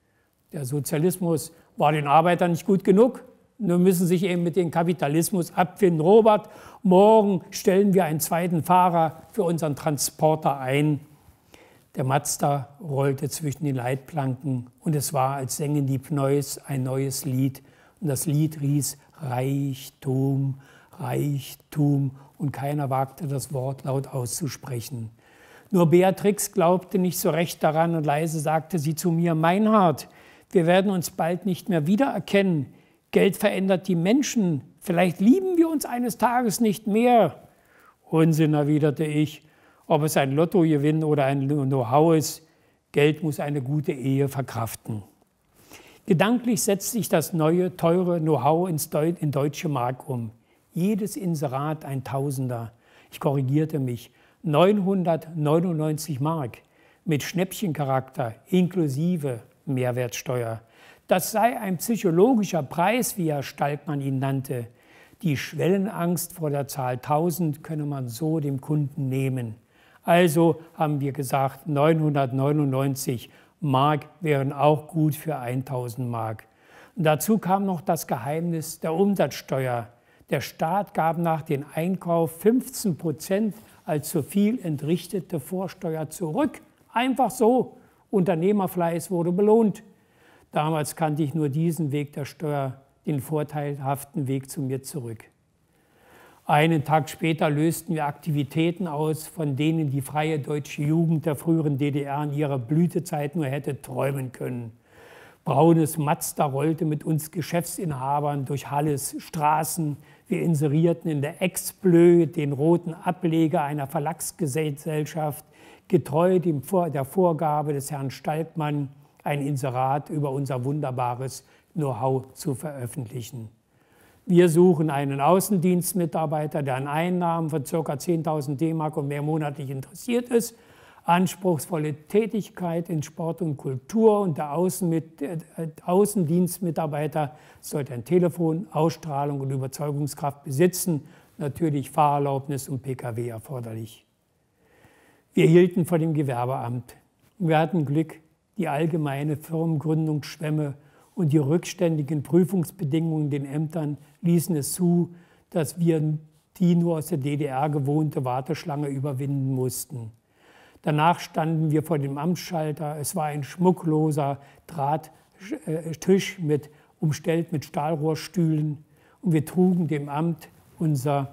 Der Sozialismus war den Arbeitern nicht gut genug. Nun müssen sich eben mit dem Kapitalismus abfinden. Robert, morgen stellen wir einen zweiten Fahrer für unseren Transporter ein. Der Mazda rollte zwischen den Leitplanken und es war, als sängen die Pneus ein neues Lied. Und das Lied hieß Reichtum, Reichtum und keiner wagte das Wort laut auszusprechen. Nur Beatrix glaubte nicht so recht daran und leise sagte sie zu mir, Meinhard, wir werden uns bald nicht mehr wiedererkennen. Geld verändert die Menschen. Vielleicht lieben wir uns eines Tages nicht mehr. Unsinn, erwiderte ich. Ob es ein Lottogewinn oder ein Know-how ist, Geld muss eine gute Ehe verkraften. Gedanklich setzte ich das neue, teure Know-how in deutsche Mark um. Jedes Inserat ein Tausender. Ich korrigierte mich. 999 Mark mit Schnäppchencharakter inklusive Mehrwertsteuer. Das sei ein psychologischer Preis, wie Herr Stalkmann ihn nannte. Die Schwellenangst vor der Zahl 1000 könne man so dem Kunden nehmen. Also haben wir gesagt, 999 Mark wären auch gut für 1000 Mark. Und dazu kam noch das Geheimnis der Umsatzsteuer. Der Staat gab nach dem Einkauf 15% als zu viel entrichtete Vorsteuer zurück. Einfach so. Unternehmerfleiß wurde belohnt. Damals kannte ich nur diesen Weg der Steuer, den vorteilhaften Weg zu mir zurück. Einen Tag später lösten wir Aktivitäten aus, von denen die freie deutsche Jugend der früheren DDR in ihrer Blütezeit nur hätte träumen können. Braunes Mazda rollte mit uns Geschäftsinhabern durch Halles Straßen. Wir inserierten in der Ex-Bleu, den roten Ableger einer Verlagsgesellschaft, getreu der Vorgabe des Herrn Stalkmann, ein Inserat über unser wunderbares Know-how zu veröffentlichen. Wir suchen einen Außendienstmitarbeiter, der an Einnahmen von ca. 10.000 D-Mark und mehr monatlich interessiert ist, anspruchsvolle Tätigkeit in Sport und Kultur, und der Außendienstmitarbeiter sollte ein Telefon, Ausstrahlung und Überzeugungskraft besitzen, natürlich Fahrerlaubnis und PKW erforderlich. Wir hielten vor dem Gewerbeamt. Wir hatten Glück, die allgemeine Firmengründungsschwemme und die rückständigen Prüfungsbedingungen in den Ämtern ließen es zu, dass wir die nur aus der DDR gewohnte Warteschlange überwinden mussten. Danach standen wir vor dem Amtsschalter. Es war ein schmuckloser Drahttisch umstellt mit Stahlrohrstühlen, und wir trugen dem Amt unser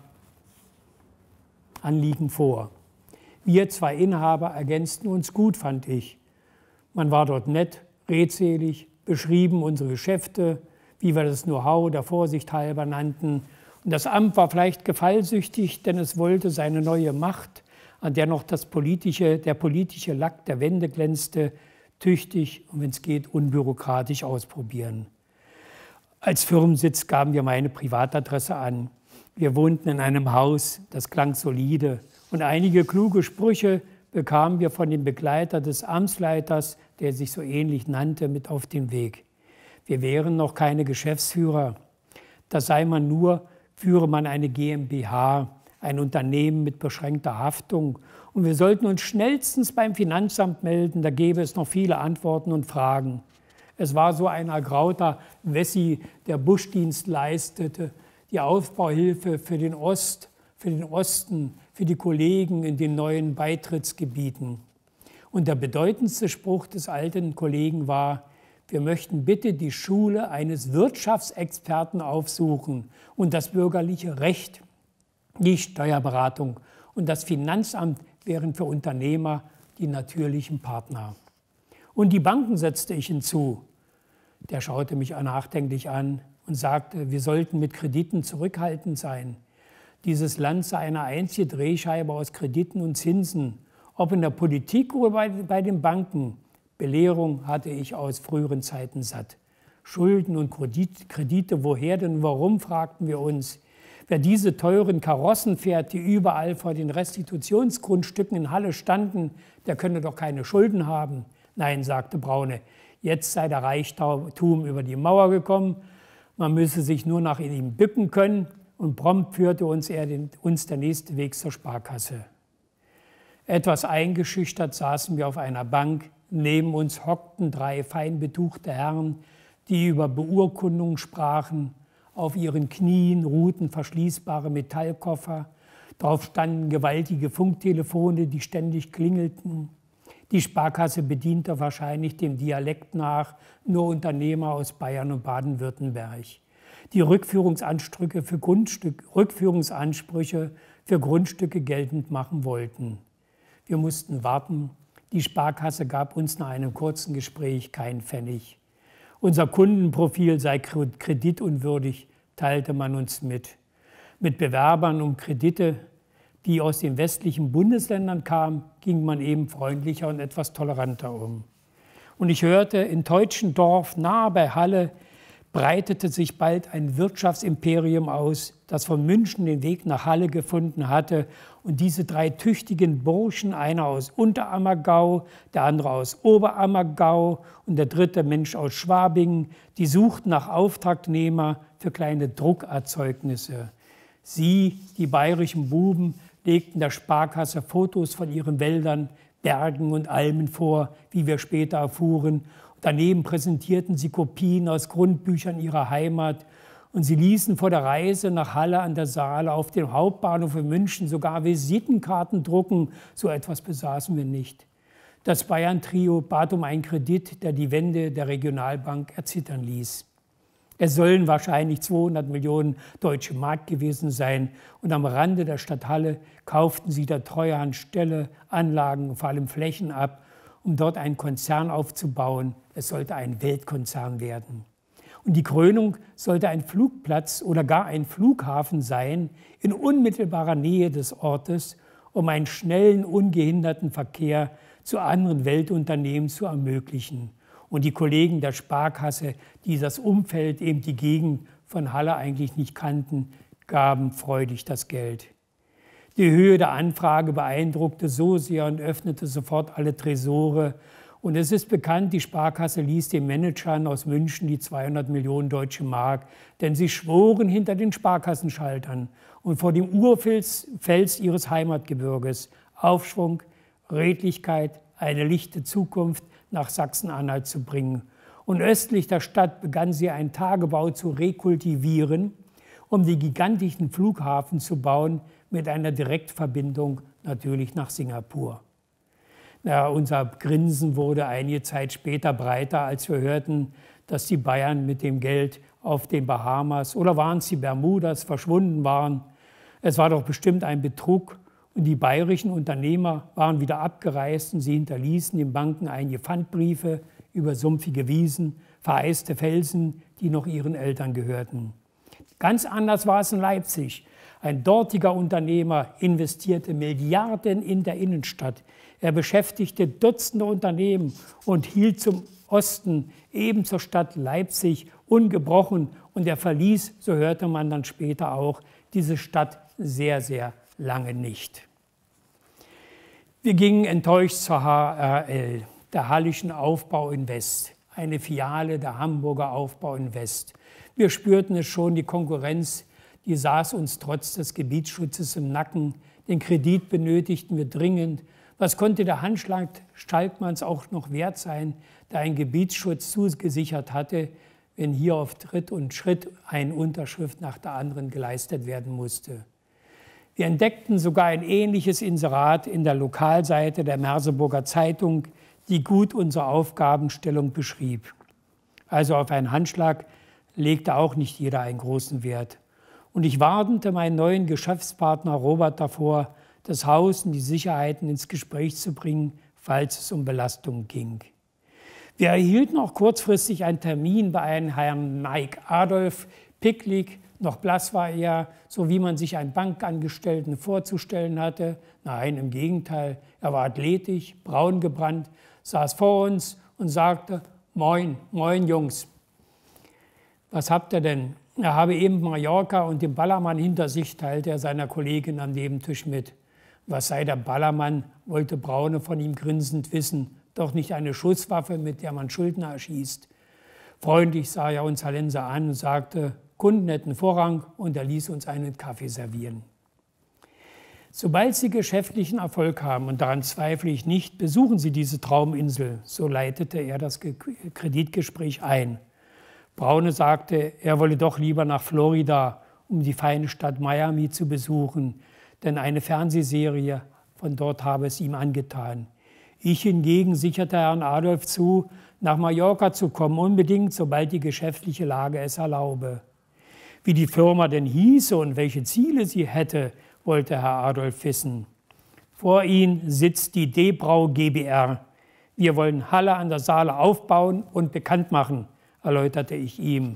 Anliegen vor. Wir zwei Inhaber ergänzten uns gut, fand ich. Man war dort nett, redselig, beschrieben unsere Geschäfte, wie wir das Know-how der Vorsicht halber nannten. Und das Amt war vielleicht gefallsüchtig, denn es wollte seine neue Macht, an der noch der politische Lack der Wände glänzte, tüchtig und, wenn es geht, unbürokratisch ausprobieren. Als Firmensitz gaben wir meine Privatadresse an. Wir wohnten in einem Haus, das klang solide, und einige kluge Sprüche bekamen wir von dem Begleiter des Amtsleiters, der sich so ähnlich nannte, mit auf den Weg. Wir wären noch keine Geschäftsführer. Da sei man nur, führe man eine GmbH, ein Unternehmen mit beschränkter Haftung. Und wir sollten uns schnellstens beim Finanzamt melden, da gäbe es noch viele Antworten und Fragen. Es war so ein ergrauter Wessi, der Buschdienst leistete, die Aufbauhilfe für den Osten, für die Kollegen in den neuen Beitrittsgebieten. Und der bedeutendste Spruch des alten Kollegen war: Wir möchten bitte die Schule eines Wirtschaftsexperten aufsuchen und das bürgerliche Recht, die Steuerberatung und das Finanzamt wären für Unternehmer die natürlichen Partner. Und die Banken, setzte ich hinzu. Der schaute mich nachdenklich an und sagte, wir sollten mit Krediten zurückhaltend sein. Dieses Land sei eine einzige Drehscheibe aus Krediten und Zinsen. Ob in der Politik oder bei den Banken. Belehrung hatte ich aus früheren Zeiten satt. Schulden und Kredite, woher denn, warum, fragten wir uns. Wer diese teuren Karossen fährt, die überall vor den Restitutionsgrundstücken in Halle standen, der könne doch keine Schulden haben. Nein, sagte Braune, jetzt sei der Reichtum über die Mauer gekommen, man müsse sich nur nach ihm bücken können, und prompt führte uns der nächste Weg zur Sparkasse. Etwas eingeschüchtert saßen wir auf einer Bank, neben uns hockten 3 fein betuchte Herren, die über Beurkundungen sprachen. Auf ihren Knien ruhten verschließbare Metallkoffer, darauf standen gewaltige Funktelefone, die ständig klingelten. Die Sparkasse bediente wahrscheinlich dem Dialekt nach nur Unternehmer aus Bayern und Baden-Württemberg, die Rückführungsansprüche für Grundstücke geltend machen wollten. Wir mussten warten. Die Sparkasse gab uns nach einem kurzen Gespräch keinen Pfennig. Unser Kundenprofil sei kreditunwürdig, teilte man uns mit. Mit Bewerbern um Kredite, die aus den westlichen Bundesländern kamen, ging man eben freundlicher und etwas toleranter um. Und ich hörte, in Teutschendorf, nahe bei Halle, breitete sich bald ein Wirtschaftsimperium aus, das von München den Weg nach Halle gefunden hatte. Und diese 3 tüchtigen Burschen, einer aus Unterammergau, der andere aus Oberammergau und der dritte Mensch aus Schwabingen, die suchten nach Auftragnehmer für kleine Druckerzeugnisse. Sie, die bayerischen Buben, legten der Sparkasse Fotos von ihren Wäldern, Bergen und Almen vor, wie wir später erfuhren. Daneben präsentierten sie Kopien aus Grundbüchern ihrer Heimat, und sie ließen vor der Reise nach Halle an der Saale auf dem Hauptbahnhof in München sogar Visitenkarten drucken. So etwas besaßen wir nicht. Das Bayern-Trio bat um einen Kredit, der die Wände der Regionalbank erzittern ließ. Es sollen wahrscheinlich 200 Millionen deutsche Mark gewesen sein, und am Rande der Stadt Halle kauften sie der Treuhand Ställe, Anlagen und vor allem Flächen ab, um dort einen Konzern aufzubauen. Es sollte ein Weltkonzern werden. Und die Krönung sollte ein Flugplatz oder gar ein Flughafen sein, in unmittelbarer Nähe des Ortes, um einen schnellen, ungehinderten Verkehr zu anderen Weltunternehmen zu ermöglichen. Und die Kollegen der Sparkasse, die das Umfeld, eben die Gegend von Halle eigentlich nicht kannten, gaben freudig das Geld. Die Höhe der Anfrage beeindruckte so sehr und öffnete sofort alle Tresore. Und es ist bekannt, die Sparkasse ließ den Managern aus München die 200 Millionen deutsche Mark, denn sie schworen hinter den Sparkassenschaltern und vor dem Urfels ihres Heimatgebirges Aufschwung, Redlichkeit, eine lichte Zukunft nach Sachsen-Anhalt zu bringen. Und östlich der Stadt begann sie einen Tagebau zu rekultivieren, um den gigantischen Flughafen zu bauen, mit einer Direktverbindung natürlich nach Singapur. Ja, unser Grinsen wurde einige Zeit später breiter, als wir hörten, dass die Bayern mit dem Geld auf den Bahamas oder waren es die Bermudas verschwunden waren. Es war doch bestimmt ein Betrug und die bayerischen Unternehmer waren wieder abgereist und sie hinterließen den Banken einige Pfandbriefe über sumpfige Wiesen, vereiste Felsen, die noch ihren Eltern gehörten. Ganz anders war es in Leipzig. Ein dortiger Unternehmer investierte Milliarden in der Innenstadt. Er beschäftigte Dutzende Unternehmen und hielt zum Osten, eben zur Stadt Leipzig, ungebrochen. Und er verließ, so hörte man dann später auch, diese Stadt sehr, sehr lange nicht. Wir gingen enttäuscht zur HRL, der Hallischen Aufbau Invest, eine Filiale der Hamburger Aufbau Invest. Wir spürten es schon, die Konkurrenz, die saß uns trotz des Gebietsschutzes im Nacken. Den Kredit benötigten wir dringend. Was konnte der Handschlag Stalkmanns auch noch wert sein, der einen Gebietsschutz zugesichert hatte, wenn hier auf Tritt und Schritt eine Unterschrift nach der anderen geleistet werden musste? Wir entdeckten sogar ein ähnliches Inserat in der Lokalseite der Merseburger Zeitung, die gut unsere Aufgabenstellung beschrieb. Also auf einen Handschlag legte auch nicht jeder einen großen Wert. Und ich warnte meinen neuen Geschäftspartner Robert davor, das Haus und die Sicherheiten ins Gespräch zu bringen, falls es um Belastung ging. Wir erhielten auch kurzfristig einen Termin bei einem Herrn Nike Adolf, picklig, noch blass war er, so wie man sich einen Bankangestellten vorzustellen hatte. Nein, im Gegenteil, er war athletisch, braun gebrannt, saß vor uns und sagte, Moin, moin Jungs. Was habt ihr denn? Er habe eben Mallorca und den Ballermann hinter sich, teilte er seiner Kollegin am Nebentisch mit. Was sei der Ballermann, wollte Braune von ihm grinsend wissen. Doch nicht eine Schusswaffe, mit der man Schuldner erschießt. Freundlich sah er uns Hallenser an und sagte, Kunden hätten Vorrang, und er ließ uns einen Kaffee servieren. Sobald Sie geschäftlichen Erfolg haben, und daran zweifle ich nicht, besuchen Sie diese Trauminsel, so leitete er das Kreditgespräch ein. Braune sagte, er wolle doch lieber nach Florida, um die feine Stadt Miami zu besuchen, denn eine Fernsehserie von dort habe es ihm angetan. Ich hingegen sicherte Herrn Adolf zu, nach Mallorca zu kommen, unbedingt, sobald die geschäftliche Lage es erlaube. Wie die Firma denn hieße und welche Ziele sie hätte, wollte Herr Adolf wissen. Vor Ihnen sitzt die D-Brau GbR. Wir wollen Halle an der Saale aufbauen und bekannt machen, erläuterte ich ihm.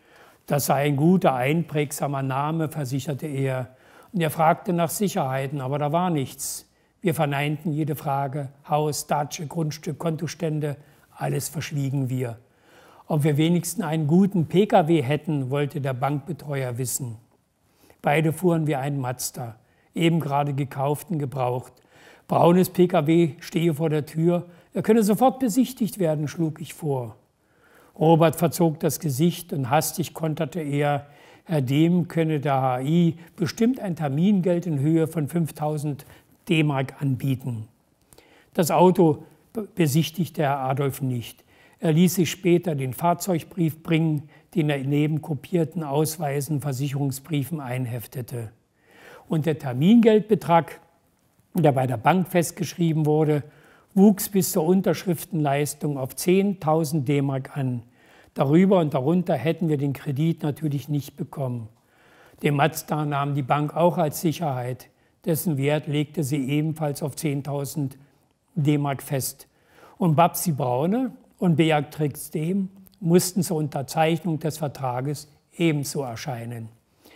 Das sei ein guter, einprägsamer Name, versicherte er. Und er fragte nach Sicherheiten, aber da war nichts. Wir verneinten jede Frage. Haus, Datsche, Grundstück, Kontostände, alles verschwiegen wir. Ob wir wenigstens einen guten Pkw hätten, wollte der Bankbetreuer wissen. Beide fuhren wir einen Mazda, eben gerade gekauft und gebraucht. Braunes Pkw stehe vor der Tür. Er könne sofort besichtigt werden, schlug ich vor. Robert verzog das Gesicht und hastig konterte er, Herr Dehm könne der HI bestimmt ein Termingeld in Höhe von 5.000 D-Mark anbieten. Das Auto besichtigte Herr Adolf nicht. Er ließ sich später den Fahrzeugbrief bringen, den er neben kopierten Ausweisen, Versicherungsbriefen einheftete. Und der Termingeldbetrag, der bei der Bank festgeschrieben wurde, wuchs bis zur Unterschriftenleistung auf 10.000 D-Mark an. Darüber und darunter hätten wir den Kredit natürlich nicht bekommen. Den Mazda nahm die Bank auch als Sicherheit. Dessen Wert legte sie ebenfalls auf 10.000 D-Mark fest. Und Babsi Braune und Beatrix Dehm mussten zur Unterzeichnung des Vertrages ebenso erscheinen.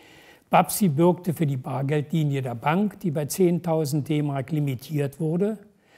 Babsi bürgte für die Bargeldlinie der Bank, die bei 10.000 D-Mark limitiert wurde.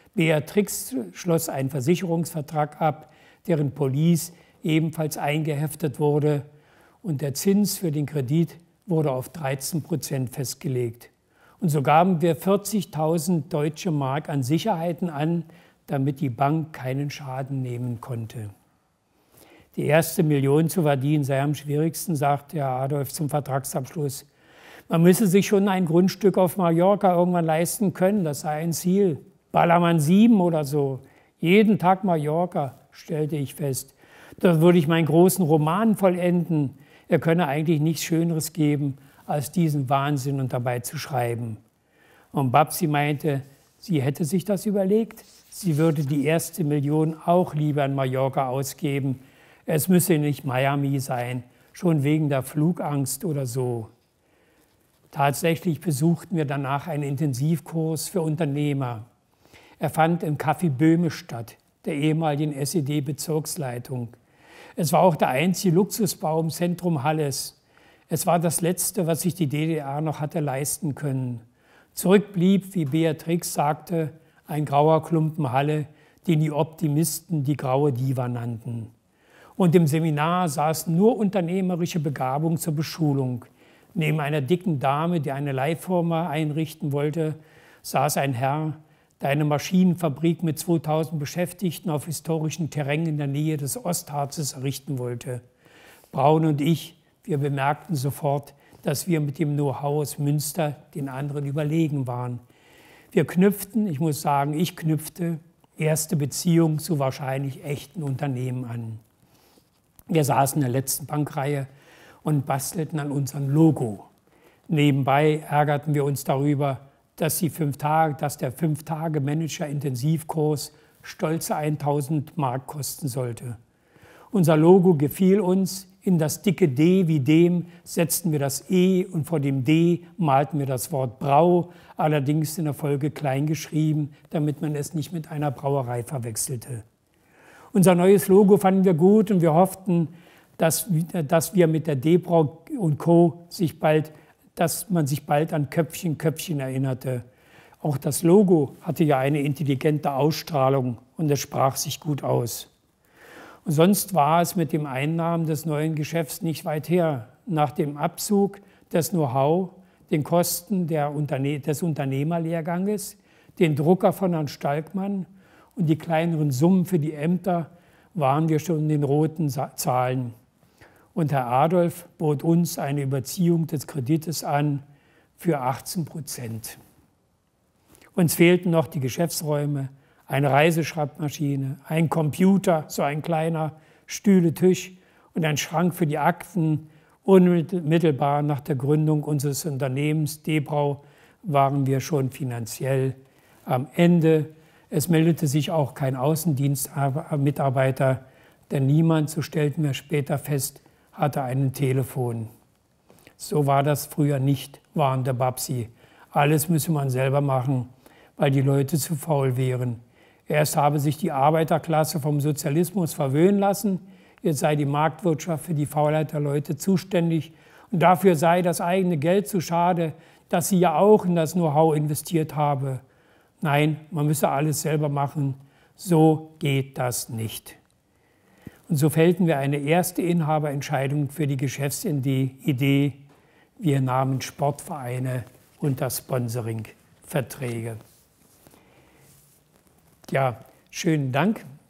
Beatrix schloss einen Versicherungsvertrag ab, deren Police ebenfalls eingeheftet wurde. und der Zins für den Kredit wurde auf 13% festgelegt. Und so gaben wir 40.000 deutsche Mark an Sicherheiten an, damit die Bank keinen Schaden nehmen konnte. Die erste Million zu verdienen sei am schwierigsten, sagte Herr Adolf zum Vertragsabschluss. Man müsse sich schon ein Grundstück auf Mallorca irgendwann leisten können, das sei ein Ziel. Ballermann 7 oder so. Jeden Tag Mallorca, stellte ich fest. Da würde ich meinen großen Roman vollenden. Er könne eigentlich nichts Schöneres geben, als diesen Wahnsinn und dabei zu schreiben. Und Babsi meinte, sie hätte sich das überlegt. Sie würde die erste Million auch lieber in Mallorca ausgeben. Es müsse nicht Miami sein, schon wegen der Flugangst oder so. Tatsächlich besuchten wir danach einen Intensivkurs für Unternehmer. Er fand im Café Böhme statt, der ehemaligen SED-Bezirksleitung. Es war auch der einzige Luxusbau im Zentrum Halles. Es war das Letzte, was sich die DDR noch hatte leisten können. Zurück blieb, wie Beatrix sagte, ein grauer Klumpen Halle, den die Optimisten die graue Diva nannten. Und im Seminar saßen nur unternehmerische Begabung zur Beschulung. Neben einer dicken Dame, die eine Leihfirma einrichten wollte, saß ein Herr, der eine Maschinenfabrik mit 2000 Beschäftigten auf historischen Terrain in der Nähe des Ostharzes errichten wollte. Braun und ich, wir bemerkten sofort, dass wir mit dem Know-how aus Münster den anderen überlegen waren. Wir knüpften, ich muss sagen, ich knüpfte erste Beziehungen zu wahrscheinlich echten Unternehmen an. Wir saßen in der letzten Bankreihe und bastelten an unserem Logo. Nebenbei ärgerten wir uns darüber, dass der 5-Tage-Manager-Intensivkurs stolze 1.000 Mark kosten sollte. Unser Logo gefiel uns. In das dicke D wie dem setzten wir das E und vor dem D malten wir das Wort Brau, allerdings in der Folge klein geschrieben, damit man es nicht mit einer Brauerei verwechselte. Unser neues Logo fanden wir gut und wir hofften, dass wir mit der D-Brau und Co. dass man sich bald an Köpfchen erinnerte. Auch das Logo hatte ja eine intelligente Ausstrahlung und es sprach sich gut aus. Und sonst war es mit dem Einnahmen des neuen Geschäfts nicht weit her. Nach dem Abzug des Know-how, den Kosten des Unternehmerlehrganges, den Drucker von Herrn Stalkmann und die kleineren Summen für die Ämter waren wir schon in den roten Zahlen. Und Herr Adolf bot uns eine Überziehung des Kredites an für 18%. Uns fehlten noch die Geschäftsräume, eine Reiseschreibmaschine, ein Computer, so ein kleiner Stühle, Tisch und ein Schrank für die Akten. Unmittelbar nach der Gründung unseres Unternehmens D-Brau waren wir schon finanziell am Ende. Es meldete sich auch kein Außendienstmitarbeiter, denn niemand, so stellten wir später fest, hatte ein Telefon. So war das früher nicht, warnte Babsi. Alles müsse man selber machen, weil die Leute zu faul wären. Erst habe sich die Arbeiterklasse vom Sozialismus verwöhnen lassen, jetzt sei die Marktwirtschaft für die Faulheit der Leute zuständig und dafür sei das eigene Geld zu schade, das sie ja auch in das Know-how investiert habe. Nein, man müsse alles selber machen, so geht das nicht. Und so fällten wir eine erste Inhaberentscheidung für die Geschäftsidee. Wir nahmen Sportvereine unter Sponsoringverträge. Ja, schönen Dank.